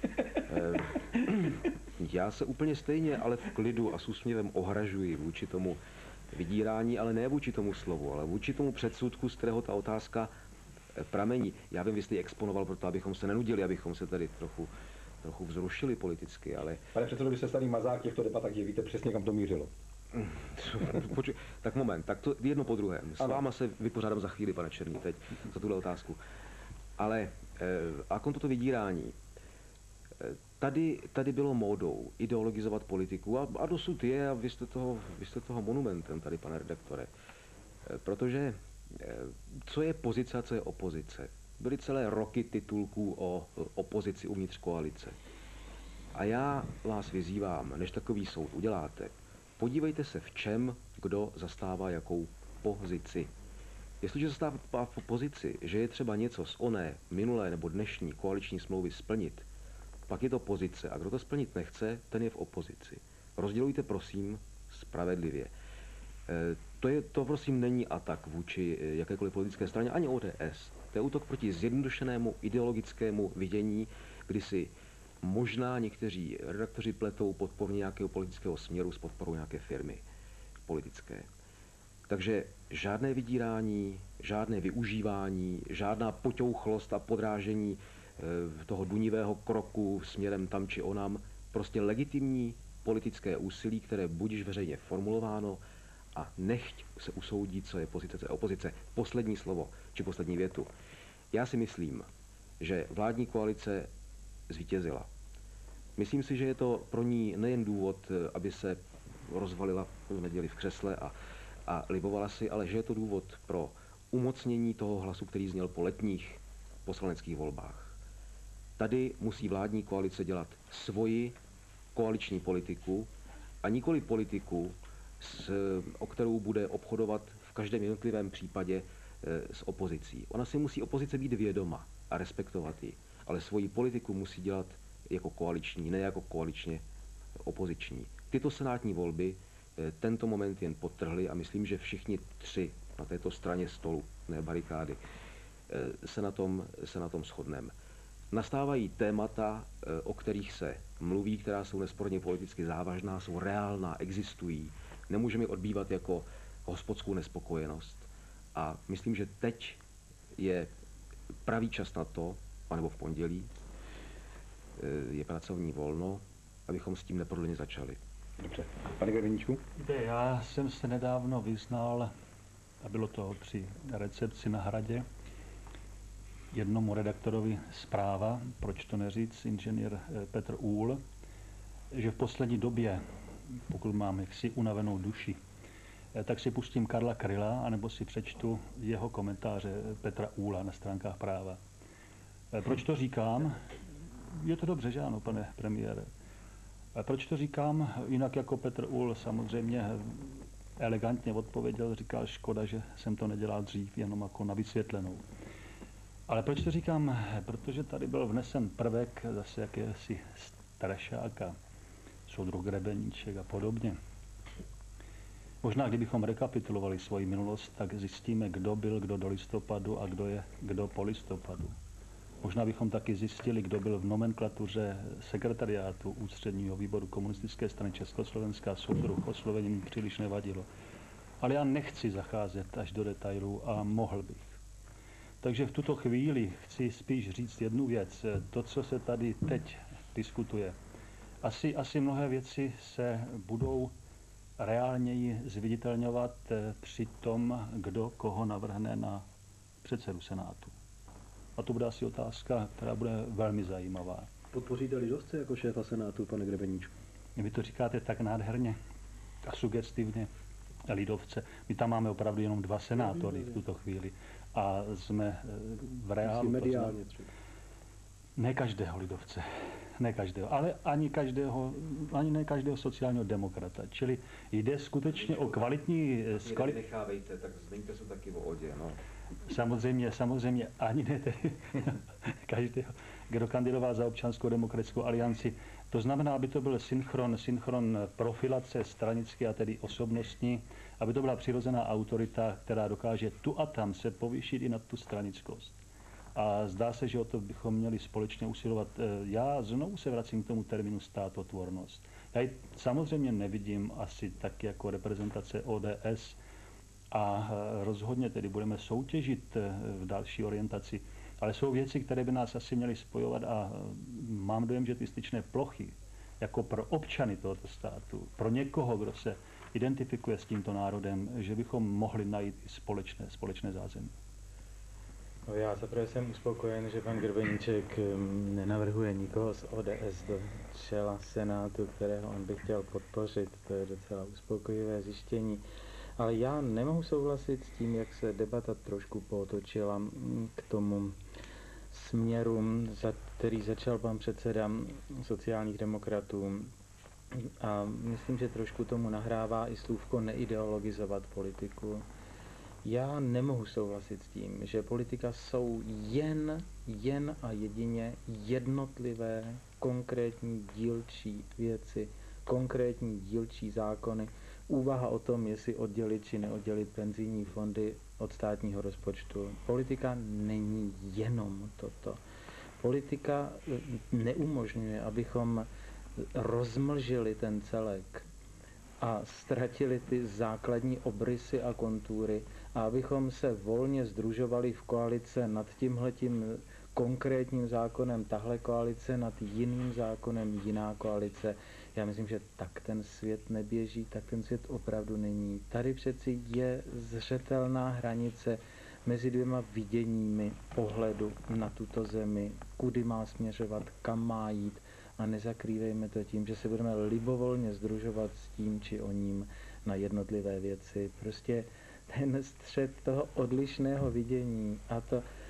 Speaker 7: Já se úplně stejně, ale v klidu a s úsměvem ohražuji vůči tomu vydírání, ale ne vůči tomu slovu, ale vůči tomu předsudku, z kterého ta otázka pramení. Já vím, vy jste ji exponoval proto, abychom se nenudili, abychom se tady trochu vzrušili politicky, ale...
Speaker 1: Pane předsedo, vy jste starý mazák těchto debatách, že víte přesně, kam to mířilo.
Speaker 7: Tak moment, tak to jedno po druhém. S váma se vypořádám za chvíli, pane Černý, teď za tuhle otázku. Ale a toto vydírání. Tady bylo módou ideologizovat politiku a dosud je a vy jste toho monumentem tady, pane redaktore. Protože co je pozice a co je opozice? Byly celé roky titulků o opozici uvnitř koalice. A já vás vyzývám, než takový soud uděláte, podívejte se, v čem kdo zastává jakou pozici. Jestliže zastává v pozici, že je třeba něco z oné minulé nebo dnešní koaliční smlouvy splnit, pak je to pozice. A kdo to splnit nechce, ten je v opozici. Rozdělujte, prosím, spravedlivě. To prosím, není atak vůči jakékoliv politické straně, ani ODS. To je útok proti zjednodušenému ideologickému vidění, kdy si možná někteří redaktoři pletou podporu nějakého politického směru s podporou nějaké firmy politické. Takže žádné vydírání, žádné využívání, žádná poťouchlost a podrážení toho dunivého kroku směrem tam či onam, prostě legitimní politické úsilí, které budiž veřejně formulováno a nechť se usoudí, co je pozice, co je opozice. Poslední slovo, či poslední větu. Já si myslím, že vládní koalice zvítězila. Myslím si, že je to pro ní nejen důvod, aby se rozvalila v neděli v křesle a libovala si, ale že je to důvod pro umocnění toho hlasu, který zněl po letních poslaneckých volbách. Tady musí vládní koalice dělat svoji koaliční politiku a nikoli politiku, o kterou bude obchodovat v každém jednotlivém případě s opozicí. Ona si musí opozice být vědoma a respektovat ji, ale svoji politiku musí dělat jako koaliční, ne jako koaličně opoziční. Tyto senátní volby tento moment jen podtrhly a myslím, že všichni tři na této straně stolu, ne barikády, se na tom shodneme. Nastávají témata, o kterých se mluví, která jsou nesporně politicky závažná, jsou reálná, existují. Nemůžeme je odbývat jako hospodskou nespokojenost. A myslím, že teď je pravý čas na to, anebo v pondělí, je pracovní volno, abychom s tím neprodleně začali.
Speaker 1: Dobře. Pane Grebeníčku?
Speaker 8: Víte, já jsem se nedávno vyznal, a bylo to při recepci na Hradě, jednomu redaktorovi Zpráva, proč to neříct, inženýr Petr Úhl, že v poslední době, pokud mám jaksi unavenou duši, tak si pustím Karla Kryla, anebo si přečtu jeho komentáře Petra Úhla na stránkách Práva. Proč to říkám? Je to dobře, že ano, pane premiére. Proč to říkám? Jinak jako Petr Úhl samozřejmě elegantně odpověděl, říkal, škoda, že jsem to nedělal dřív, jenom jako na vysvětlenou. Ale proč to říkám? Protože tady byl vnesen prvek zase jakési strašáka, soudruh Grebeníček a podobně. Možná, kdybychom rekapitulovali svoji minulost, tak zjistíme, kdo byl kdo do listopadu a kdo je kdo po listopadu. Možná bychom taky zjistili, kdo byl v nomenklatuře sekretariátu Ústředního výboru komunistické strany Československa. Soudruh oslovení mi příliš nevadilo. Ale já nechci zacházet až do detailů a mohl bych. Takže v tuto chvíli chci spíš říct jednu věc. To, co se tady teď diskutuje. Asi mnohé věci se budou reálněji zviditelňovat při tom, kdo koho navrhne na předsedu Senátu. A to bude asi otázka, která bude velmi zajímavá.
Speaker 4: Podpoříte lidovce jako šéfa Senátu, pane Grebeníčku?
Speaker 8: Vy to říkáte tak nádherně a sugestivně, lidovce. My tam máme opravdu jenom 2 senátory v tuto chvíli a jsme v reálu.
Speaker 4: Mediálně třeba.
Speaker 8: Ne každého lidovce, ne každého, ale ani ne každého sociálního demokrata. Čili jde skutečně o kvalitní...
Speaker 7: Nechávejte, tak zmiňte se taky o Odě, no.
Speaker 8: Samozřejmě ani ne tedy každého, kdo kandidoval za Občanskou demokratickou alianci. To znamená, aby to byl synchron profilace stranické a tedy osobnostní, aby to byla přirozená autorita, která dokáže tu a tam se povýšit i nad tu stranickost. A zdá se, že o to bychom měli společně usilovat. Já znovu se vracím k tomu termínu státotvornost. Já ji samozřejmě nevidím asi tak jako reprezentace ODS a rozhodně tedy budeme soutěžit v další orientaci. Ale jsou věci, které by nás asi měly spojovat a mám dojem, že ty styčné plochy, jako pro občany tohoto státu, pro někoho, kdo se identifikuje s tímto národem, že bychom mohli najít i společné zázemí.
Speaker 2: No já zaprvé jsem uspokojen, že pan Grebeníček nenavrhuje nikoho z ODS do čela Senátu, kterého on by chtěl podpořit. To je docela uspokojivé zjištění. Ale já nemohu souhlasit s tím, jak se debata trošku pootočila k tomu směru, za který začal pan předseda sociálních demokratů. A myslím, že trošku tomu nahrává i slůvko neideologizovat politiku. Já nemohu souhlasit s tím, že politika jsou jen a jedině jednotlivé, konkrétní dílčí věci, konkrétní dílčí zákony, úvaha o tom, jestli oddělit či neoddělit penzijní fondy od státního rozpočtu. Politika není jenom toto. Politika neumožňuje, abychom rozmlžili ten celek a ztratili ty základní obrysy a kontury a abychom se volně sdružovali v koalice nad tímhletím konkrétním zákonem tahle koalice, nad jiným zákonem jiná koalice. Já myslím, že tak ten svět neběží, tak ten svět opravdu není. Tady přeci je zřetelná hranice mezi dvěma viděními pohledu na tuto zemi, kudy má směřovat, kam má jít, a nezakrývejme to tím, že se budeme libovolně sdružovat s tím či oním na jednotlivé věci. Prostě ten střed toho odlišného vidění a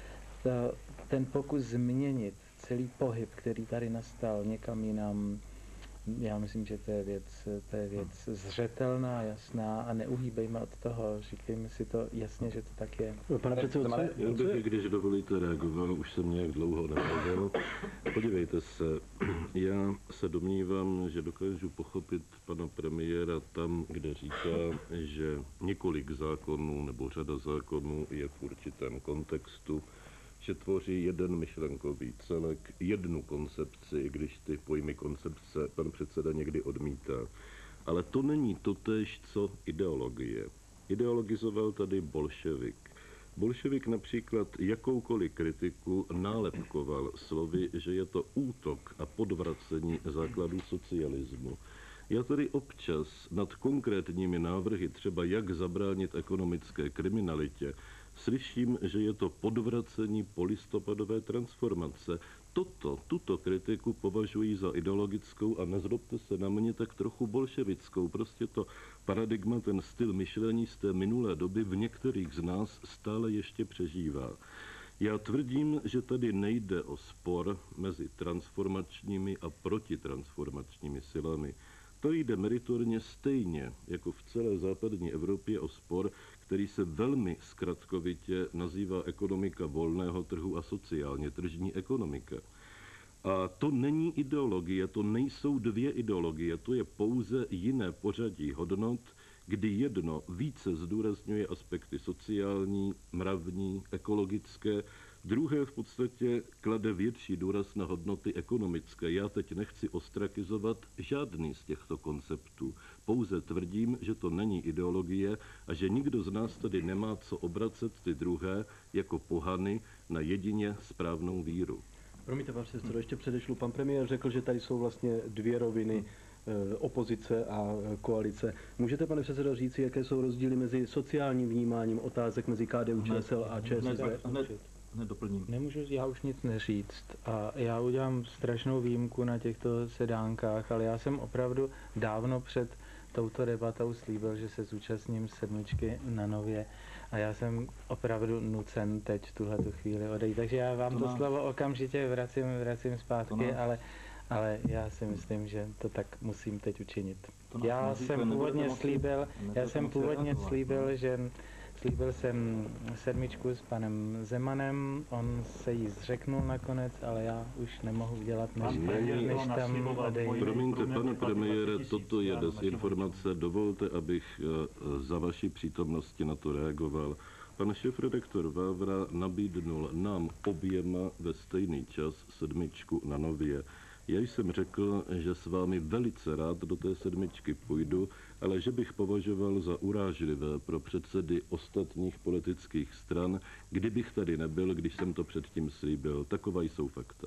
Speaker 2: ten pokus změnit celý pohyb, který tady nastal někam jinam, já myslím, že to je věc zřetelná, jasná a neuhýbejme od toho, říkejme si to jasně, že to tak je.
Speaker 4: Pane předsedo,
Speaker 3: Já bych, když dovolíte, reagoval, už jsem nějak dlouho nemluvil. Podívejte se, já se domnívám, že dokážu pochopit pana premiéra tam, kde říká, že několik zákonů nebo řada zákonů je v určitém kontextu, že tvoří jeden myšlenkový celek, jednu koncepci, když ty pojmy koncepce pan předseda někdy odmítá. Ale to není totéž, co ideologie. Ideologizoval tady bolševik. Bolševik například jakoukoliv kritiku nálepkoval slovy, že je to útok a podvracení základů socialismu. Já tady občas nad konkrétními návrhy, třeba jak zabránit ekonomické kriminalitě, slyším, že je to podvracení polistopadové transformace. Tuto kritiku považuji za ideologickou a nezlobte se na mě, tak trochu bolševickou. Prostě to paradigma, ten styl myšlení z té minulé doby v některých z nás stále ještě přežívá. Já tvrdím, že tady nejde o spor mezi transformačními a protitransformačními silami. To jde meritorně stejně, jako v celé západní Evropě, o spor, který se velmi zkratkovitě nazývá ekonomika volného trhu a sociálně tržní ekonomika. A to není ideologie, to nejsou dvě ideologie, to je pouze jiné pořadí hodnot, kdy jedno více zdůrazňuje aspekty sociální, mravní, ekologické, druhé v podstatě klade větší důraz na hodnoty ekonomické. Já teď nechci ostrakizovat žádný z těchto konceptů. Pouze tvrdím, že to není ideologie a že nikdo z nás tady nemá co obracet ty druhé jako pohany na jedině správnou víru.
Speaker 4: Promiňte, pane předsedo, ještě předešlu. Pan premiér řekl, že tady jsou vlastně dvě roviny. opozice a koalice. Můžete, pane předsedo, říci, jaké jsou rozdíly mezi sociálním vnímáním otázek mezi KDU-ČSL a ČSSD?
Speaker 5: Hned doplním.
Speaker 2: Nemůžu já už nic neříct a já udělám strašnou výjimku na těchto sedánkách, ale já jsem opravdu dávno před touto debatou slíbil, že se zúčastním sedmičky na Nově a já jsem opravdu nucen teď v tuhletu chvíli odejít. Takže já vám to slovo okamžitě vracím zpátky, ale já si myslím, že to tak musím teď učinit. Já jsem původně slíbil, že slíbil jsem sedmičku s panem Zemanem, on se jí zřeknul nakonec, ale já už nemohu udělat, než tam odejít.
Speaker 3: Promiňte, pane premiére, toto je dezinformace. Dovolte, abych za vaší přítomnosti na to reagoval. Pan šéfredaktor Vávra nabídnul nám oběma ve stejný čas sedmičku na Nově. Já jsem řekl, že s vámi velice rád do té sedmičky půjdu, ale že bych považoval za urážlivé pro předsedy ostatních politických stran, kdybych tady nebyl, když jsem to předtím slíbil. Taková jsou fakta.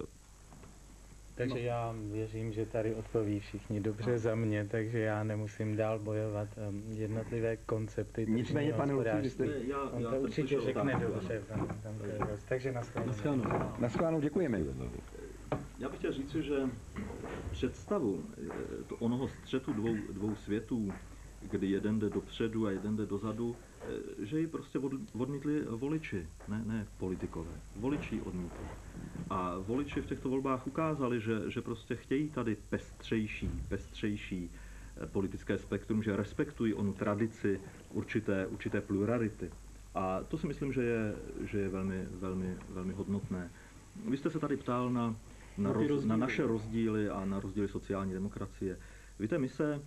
Speaker 2: Takže já věřím, že tady odpoví všichni dobře za mě, takže já nemusím dál bojovat jednotlivé koncepty.
Speaker 1: Nicméně, pane Luczi,
Speaker 2: on to určitě řekne dobře. Takže
Speaker 1: naschválenou děkujeme.
Speaker 5: Já bych chtěl říci, že představu onoho střetu dvou světů, kdy jeden jde dopředu a jeden jde dozadu, že ji prostě odmítli voliči, ne politikové. Voliči odmítli. A voliči v těchto volbách ukázali, že prostě chtějí tady pestřejší politické spektrum, že respektují onu tradici určité plurality. A to si myslím, že je velmi hodnotné. Vy jste se tady ptal na naše rozdíly a na rozdíly sociální demokracie. Víte, my se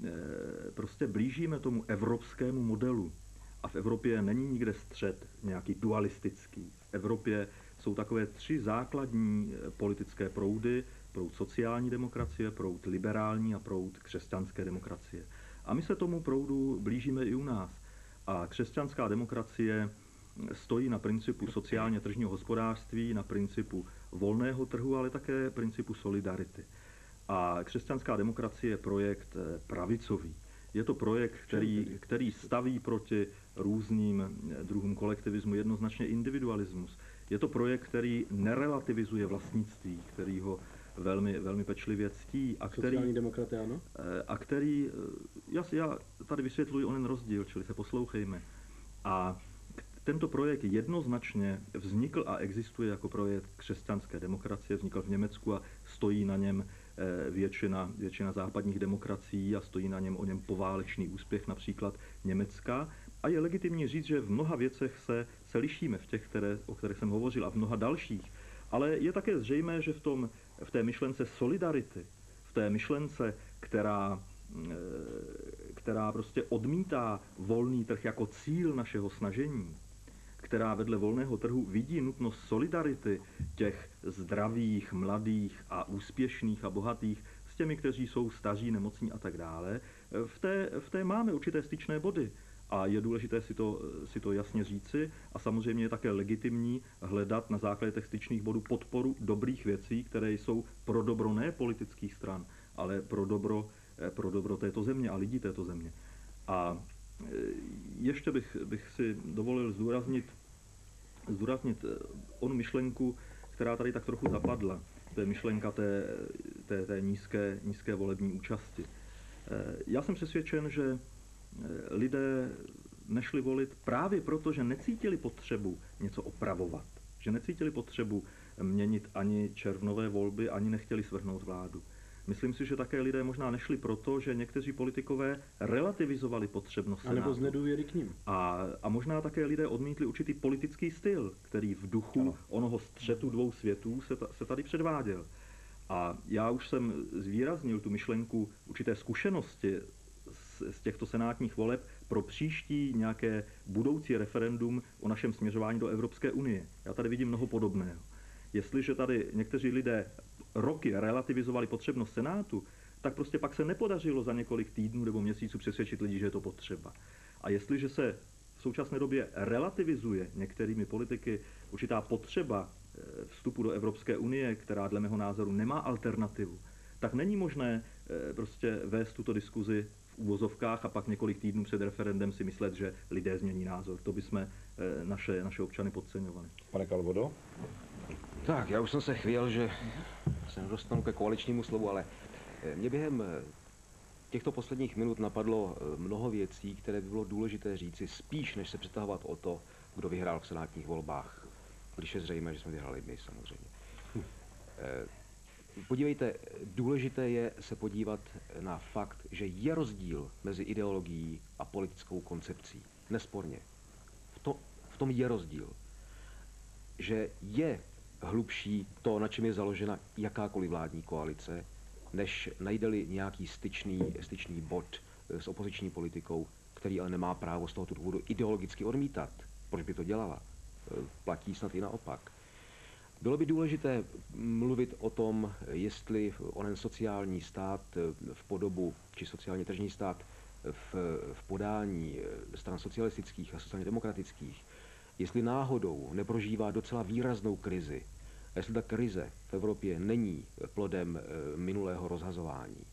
Speaker 5: prostě blížíme tomu evropskému modelu. A v Evropě není nikde střed nějaký dualistický. V Evropě jsou takové tři základní politické proudy. Proud sociální demokracie, proud liberální a proud křesťanské demokracie. A my se tomu proudu blížíme i u nás. A křesťanská demokracie stojí na principu sociálně tržního hospodářství, na principu volného trhu, ale také principu solidarity. A křesťanská demokracie je projekt pravicový. Je to projekt, který staví proti různým druhům kolektivismu jednoznačně individualismus. Je to projekt, který nerelativizuje vlastnictví, který ho velmi pečlivě ctí.
Speaker 4: Sociální demokraty, ano?
Speaker 5: A který, já tady vysvětluji onen rozdíl, čili se poslouchejme. A tento projekt jednoznačně vznikl a existuje jako projekt křesťanské demokracie, vznikl v Německu a stojí na něm většina západních demokracií a stojí na něm o něm poválečný úspěch například Německa. A je legitimní říct, že v mnoha věcech se lišíme, v těch, o kterých jsem hovořil, a v mnoha dalších. Ale je také zřejmé, že v té myšlence solidarity, v té myšlence, která prostě odmítá volný trh jako cíl našeho snažení, která vedle volného trhu vidí nutnost solidarity těch zdravých, mladých a úspěšných a bohatých s těmi, kteří jsou staří, nemocní a tak dále. V té máme určité styčné body a je důležité si to jasně říci a samozřejmě je také legitimní hledat na základě těch styčných bodů podporu dobrých věcí, které jsou pro dobro ne politických stran, ale pro dobro této země a lidí této země. A ještě bych si dovolil zdůraznit onu myšlenku, která tady tak trochu zapadla. To je myšlenka té nízké volební účasti. Já jsem přesvědčen, že lidé nešli volit právě proto, že necítili potřebu něco opravovat. Že necítili potřebu měnit ani červnové volby, ani nechtěli svrhnout vládu. Myslím si, že také lidé možná nešli proto, že někteří politikové relativizovali potřebnost Senátu.
Speaker 4: A nebo z nedůvěry k ním.
Speaker 5: A možná také lidé odmítli určitý politický styl, který v duchu onoho střetu dvou světů se tady předváděl. A já už jsem zvýraznil tu myšlenku určité zkušenosti z těchto senátních voleb pro příští nějaké budoucí referendum o našem směřování do Evropské unie. Já tady vidím mnoho podobného. Jestliže tady někteří lidé roky relativizovali potřebnost Senátu, tak prostě pak se nepodařilo za několik týdnů nebo měsíců přesvědčit lidi, že je to potřeba. A jestliže se v současné době relativizuje některými politiky určitá potřeba vstupu do Evropské unie, která dle mého názoru nemá alternativu, tak není možné prostě vést tuto diskuzi v úvozovkách a pak několik týdnů před referendem si myslet, že lidé změní názor. To bychom naše občany podceňovali.
Speaker 1: Pane Kalvodo?
Speaker 7: Tak, já už jsem se chvěl, že se nedostanu ke koaličnímu slovu, ale mě během těchto posledních minut napadlo mnoho věcí, které by bylo důležité říci, spíš než se přetahovat o to, kdo vyhrál v senátních volbách. Když je zřejmé, že jsme vyhráli my samozřejmě. Podívejte, důležité je se podívat na fakt, že je rozdíl mezi ideologií a politickou koncepcí. Nesporně. V tom je rozdíl. Že je hlubší to, na čem je založena jakákoliv vládní koalice, než najde-li nějaký styčný bod s opoziční politikou, který ale nemá právo z tohoto důvodu ideologicky odmítat. Proč by to dělala? Platí snad i naopak. Bylo by důležité mluvit o tom, jestli onen sociální stát v podobu, či sociálně tržní stát v podání stran socialistických a sociálně demokratických, jestli náhodou neprožívá docela výraznou krizi, a jestli ta krize v Evropě není plodem minulého rozhazování.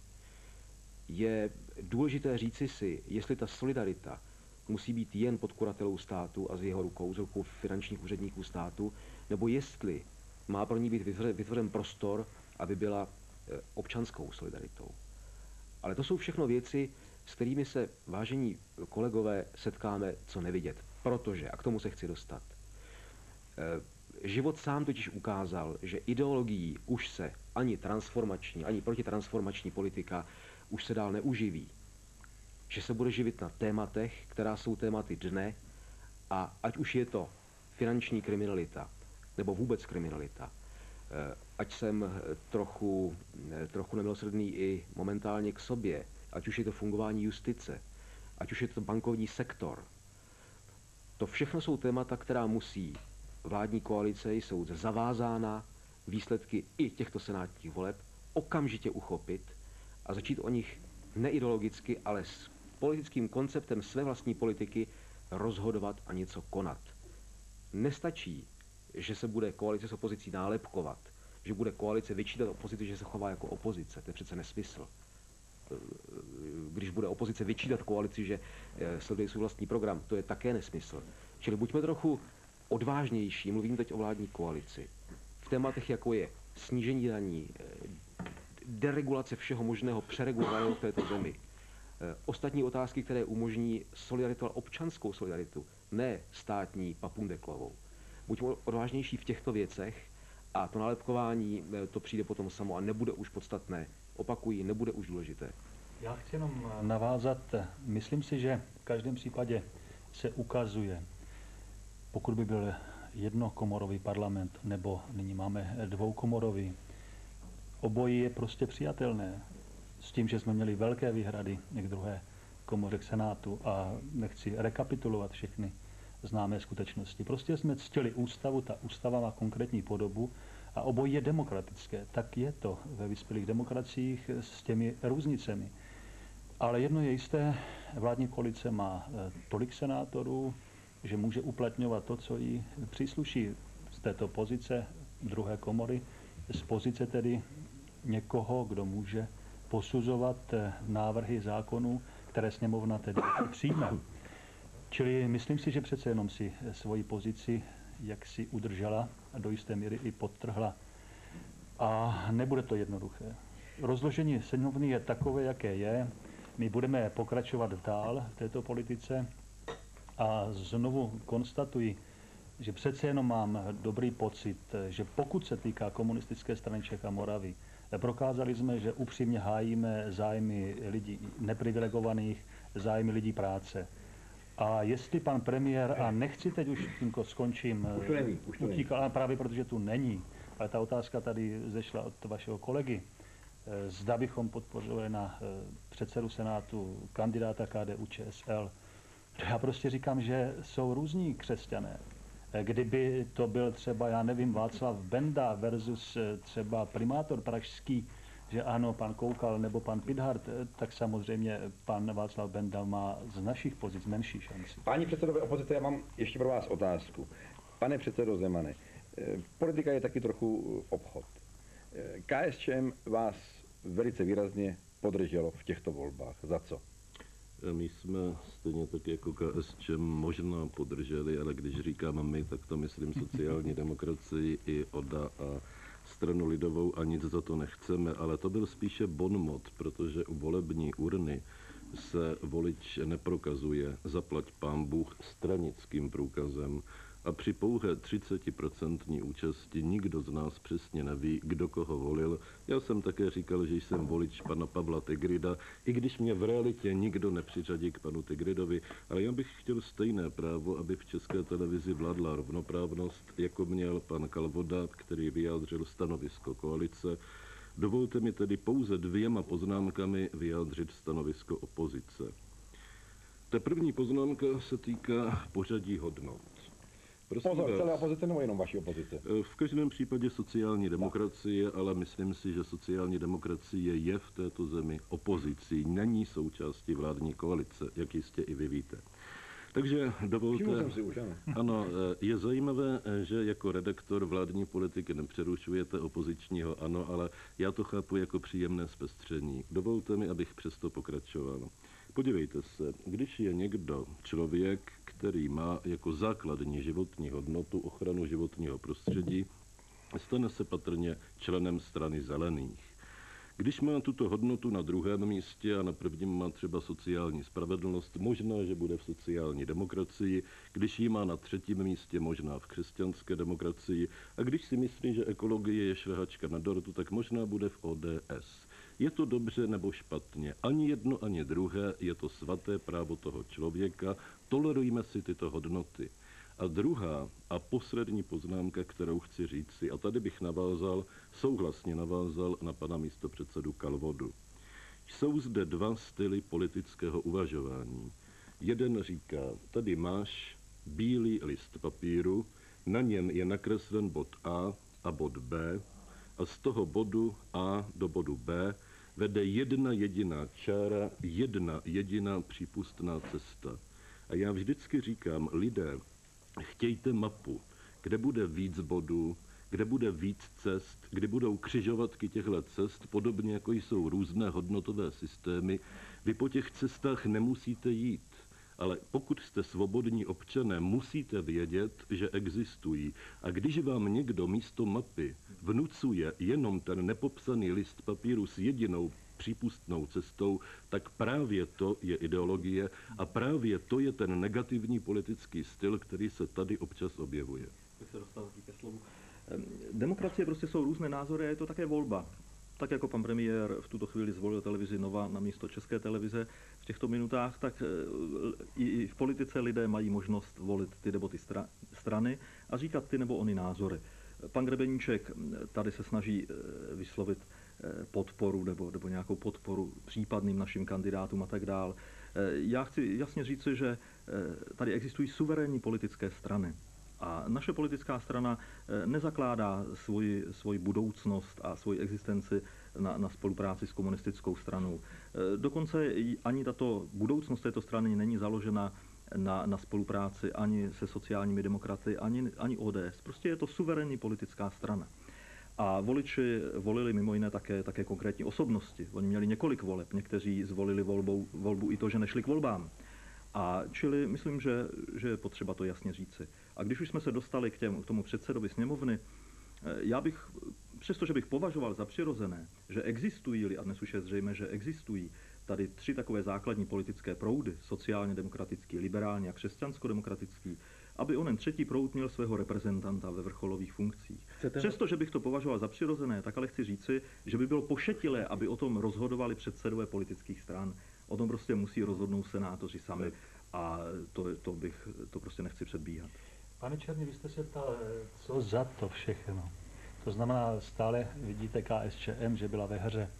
Speaker 7: Je důležité říci si, jestli ta solidarita musí být jen pod kuratelou státu a z jeho rukou, z rukou finančních úředníků státu, nebo jestli má pro ní být vytvořen prostor, aby byla občanskou solidaritou. Ale to jsou všechno věci, s kterými se, vážení kolegové, setkáme co nevidět. Protože, a k tomu se chci dostat, život sám totiž ukázal, že ideologií už se ani transformační, ani protitransformační politika už se dál neuživí. Že se bude živit na tématech, která jsou tématy dne, a ať už je to finanční kriminalita, nebo vůbec kriminalita, ať jsem trochu nemilosrdný i momentálně k sobě, ať už je to fungování justice, ať už je to bankovní sektor. To všechno jsou témata, která musí vládní koalice, jsou zavázána výsledky i těchto senátních voleb okamžitě uchopit a začít o nich neideologicky, ale s politickým konceptem své vlastní politiky rozhodovat a něco konat. Nestačí, že se bude koalice s opozicí nálepkovat, že bude koalice vyčítat opozici, že se chová jako opozice. To je přece nesmysl. Když bude opozice vyčítat koalici, že sleduje svůj vlastní program, to je také nesmysl. Čili buďme trochu odvážnější, mluvím teď o vládní koalici, v tématech, jako je snížení daní, deregulace všeho možného, přeregulovaného v této zemi. Ostatní otázky, které umožní solidaritu, ale občanskou solidaritu, ne státní papundeklovou. Buďme odvážnější v těchto věcech a to nálepkování, to přijde potom samo a nebude už podstatné. Opakuji, nebude už důležité.
Speaker 8: Já chci jenom navázat. Myslím si, že v každém případě se ukazuje, pokud by byl jednokomorový parlament, nebo nyní máme dvoukomorový, obojí je prostě přijatelné. S tím, že jsme měli velké výhrady k druhé komoře, k Senátu, a nechci rekapitulovat všechny známé skutečnosti. Prostě jsme ctili ústavu, ta ústava má konkrétní podobu a obojí je demokratické. Tak je to ve vyspělých demokraciích s těmi různicemi. Ale jedno je jisté, vládní koalice má tolik senátorů, že může uplatňovat to, co jí přísluší z této pozice druhé komory, z pozice tedy někoho, kdo může posuzovat návrhy zákonů, které sněmovna tedy přijme. Čili myslím si, že přece jenom si svoji pozici jaksi udržela a do jisté míry i podtrhla. A nebude to jednoduché. Rozložení sněmovny je takové, jaké je. My budeme pokračovat dál v této politice a znovu konstatuji, že přece jenom mám dobrý pocit, že pokud se týká komunistické strany Čech a Moravy, prokázali jsme, že upřímně hájíme zájmy lidí neprivilegovaných, zájmy lidí práce. A jestli pan premiér, a nechci teď už tímto skončím, utíkal, právě protože tu není, ale ta otázka tady zešla od vašeho kolegy, zda bychom podpořili na předsedu Senátu kandidáta KDU-ČSL. Já prostě říkám, že jsou různí křesťané. Kdyby to byl třeba, já nevím, Václav Benda versus třeba primátor pražský, že ano, pan Koukal nebo pan Pithart, tak samozřejmě pan Václav Benda má z našich pozic menší šanci.
Speaker 1: Páni předsedové opozice, já mám ještě pro vás otázku. Pane předsedo Zemane, politika je taky trochu obchod. KSČM vás velice výrazně podrželo v těchto volbách. Za co?
Speaker 3: My jsme stejně tak jako KSČ možná podrželi, ale když říkám my, tak to myslím sociální demokracii i ODA a stranu lidovou a nic za to nechceme, ale to byl spíše bonmot, protože u volební urny se volič neprokazuje, zaplať pán Bůh, stranickým průkazem. A při pouhé 30% účasti nikdo z nás přesně neví, kdo koho volil. Já jsem také říkal, že jsem volič pana Pavla Tigrida, i když mě v realitě nikdo nepřiřadí k panu Tigridovi, ale já bych chtěl stejné právo, aby v České televizi vládla rovnoprávnost, jako měl pan Kalvoda, který vyjádřil stanovisko koalice. Dovolte mi tedy pouze 2 poznámkami vyjádřit stanovisko opozice. Ta první poznámka se týká pořadí hodnot.
Speaker 1: Prosím pozor, celé opozice nebo jenom vaší opozice?
Speaker 3: V každém případě sociální demokracie, ale myslím si, že sociální demokracie je v této zemi opozicí, není součástí vládní koalice, jak jistě i vy víte. Takže dovolte, ano, je zajímavé, že jako redaktor vládní politiky nepřerušujete opozičního, ano, ale já to chápu jako příjemné zpestření. Dovolte mi, abych přesto pokračoval. Podívejte se, když je někdo člověk, který má jako základní životní hodnotu ochranu životního prostředí, stane se patrně členem strany zelených. Když má tuto hodnotu na druhém místě a na prvním má třeba sociální spravedlnost, možná, že bude v sociální demokracii, když ji má na třetím místě, možná v křesťanské demokracii, a když si myslí, že ekologie je šlehačka na dortu, tak možná bude v ODS. Je to dobře nebo špatně? Ani jedno, ani druhé, je to svaté právo toho člověka, tolerujme si tyto hodnoty. A druhá a poslední poznámka, kterou chci říci, a tady bych souhlasně navázal na pana místopředsedu Kalvodu. Jsou zde 2 styly politického uvažování. Jeden říká, tady máš bílý list papíru, na něm je nakreslen bod A bod B a z toho bodu A do bodu B vede jedna jediná čára, jedna jediná přípustná cesta. A já vždycky říkám, lidé, chtějte mapu, kde bude víc bodů, kde bude víc cest, kde budou křižovatky těchto cest, podobně jako jsou různé hodnotové systémy. Vy po těch cestách nemusíte jít, ale pokud jste svobodní občané, musíte vědět, že existují. A když vám někdo místo mapy vnucuje jenom ten nepopsaný list papíru s jedinou přípustnou cestou, tak právě to je ideologie a právě to je ten negativní politický styl, který se tady občas objevuje.
Speaker 5: Tak se dostal ke slovu. Demokracie prostě jsou různé názory a je to také volba. Tak jako pan premiér v tuto chvíli zvolil televizi Nova na místo České televize v těchto minutách, tak i v politice lidé mají možnost volit ty nebo ty strany a říkat ty nebo ony názory. Pan Grebeníček tady se snaží vyslovit podporu nebo nějakou podporu případným našim kandidátům a tak dál. Já chci jasně říci, že tady existují suverénní politické strany. A naše politická strana nezakládá svoji budoucnost a svoji existenci na spolupráci s komunistickou stranou. Dokonce ani tato budoucnost této strany není založena na spolupráci ani se sociálními demokraty, ani ODS. Prostě je to suverénní politická strana. A voliči volili mimo jiné také konkrétní osobnosti. Oni měli několik voleb, někteří zvolili volbu i to, že nešli k volbám. A čili myslím, že je potřeba to jasně říci. A když už jsme se dostali k tomu předsedovi sněmovny, já bych, přestože bych považoval za přirozené, že existují, a dnes už je zřejmé, že existují tady 3 takové základní politické proudy, sociálně demokratický, liberální a křesťansko-demokratický, aby onen třetí proud měl svého reprezentanta ve vrcholových funkcích. Přestože bych to považoval za přirozené, tak ale chci říci, že by bylo pošetilé, aby o tom rozhodovali předsedové politických stran. O tom prostě musí rozhodnout senátoři sami a to prostě nechci předbíhat.
Speaker 8: Pane Černý, vy jste se ptal, co za to všechno. To znamená, stále vidíte KSČM, že byla ve hře.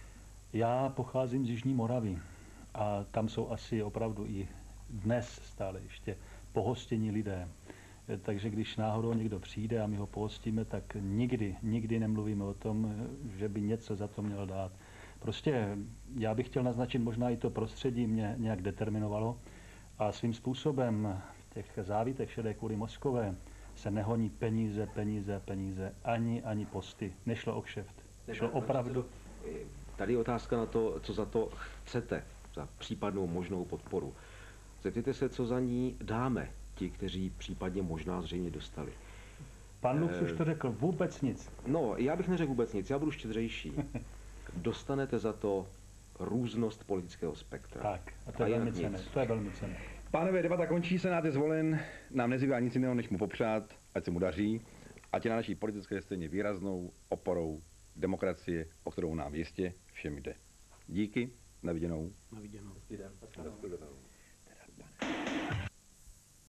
Speaker 8: Já pocházím z Jižní Moravy a tam jsou asi opravdu i dnes stále ještě pohostění lidé. Takže když náhodou někdo přijde a my ho pohostíme, tak nikdy nemluvíme o tom, že by něco za to měl dát. Prostě já bych chtěl naznačit, možná i to prostředí mě nějak determinovalo a svým způsobem v těch závitech šedé kuly mozkové se nehoní peníze, ani posty. Nešlo o kšeft. Šlo opravdu...
Speaker 7: Tady je otázka na to, co za to chcete, za případnou možnou podporu. Zeptejte se, co za ní dáme ti, kteří případně možná zřejmě dostali.
Speaker 8: Pan Lux už to řekl, vůbec nic.
Speaker 7: No, já bych neřekl vůbec nic, já budu štědřejší. Dostanete za to různost politického spektra.
Speaker 8: Tak, a to je velmi cenné. To je velmi cenné.
Speaker 1: Pánové, debata končí, Senát je zvolen, nám nezbývá nic jiného, než mu popřát, ať se mu daří, ať je na naší politické scéně výraznou oporou demokracie, o kterou nám jistě všem jde. Díky, na viděnou.
Speaker 4: Na viděnou.
Speaker 3: Nashledanou.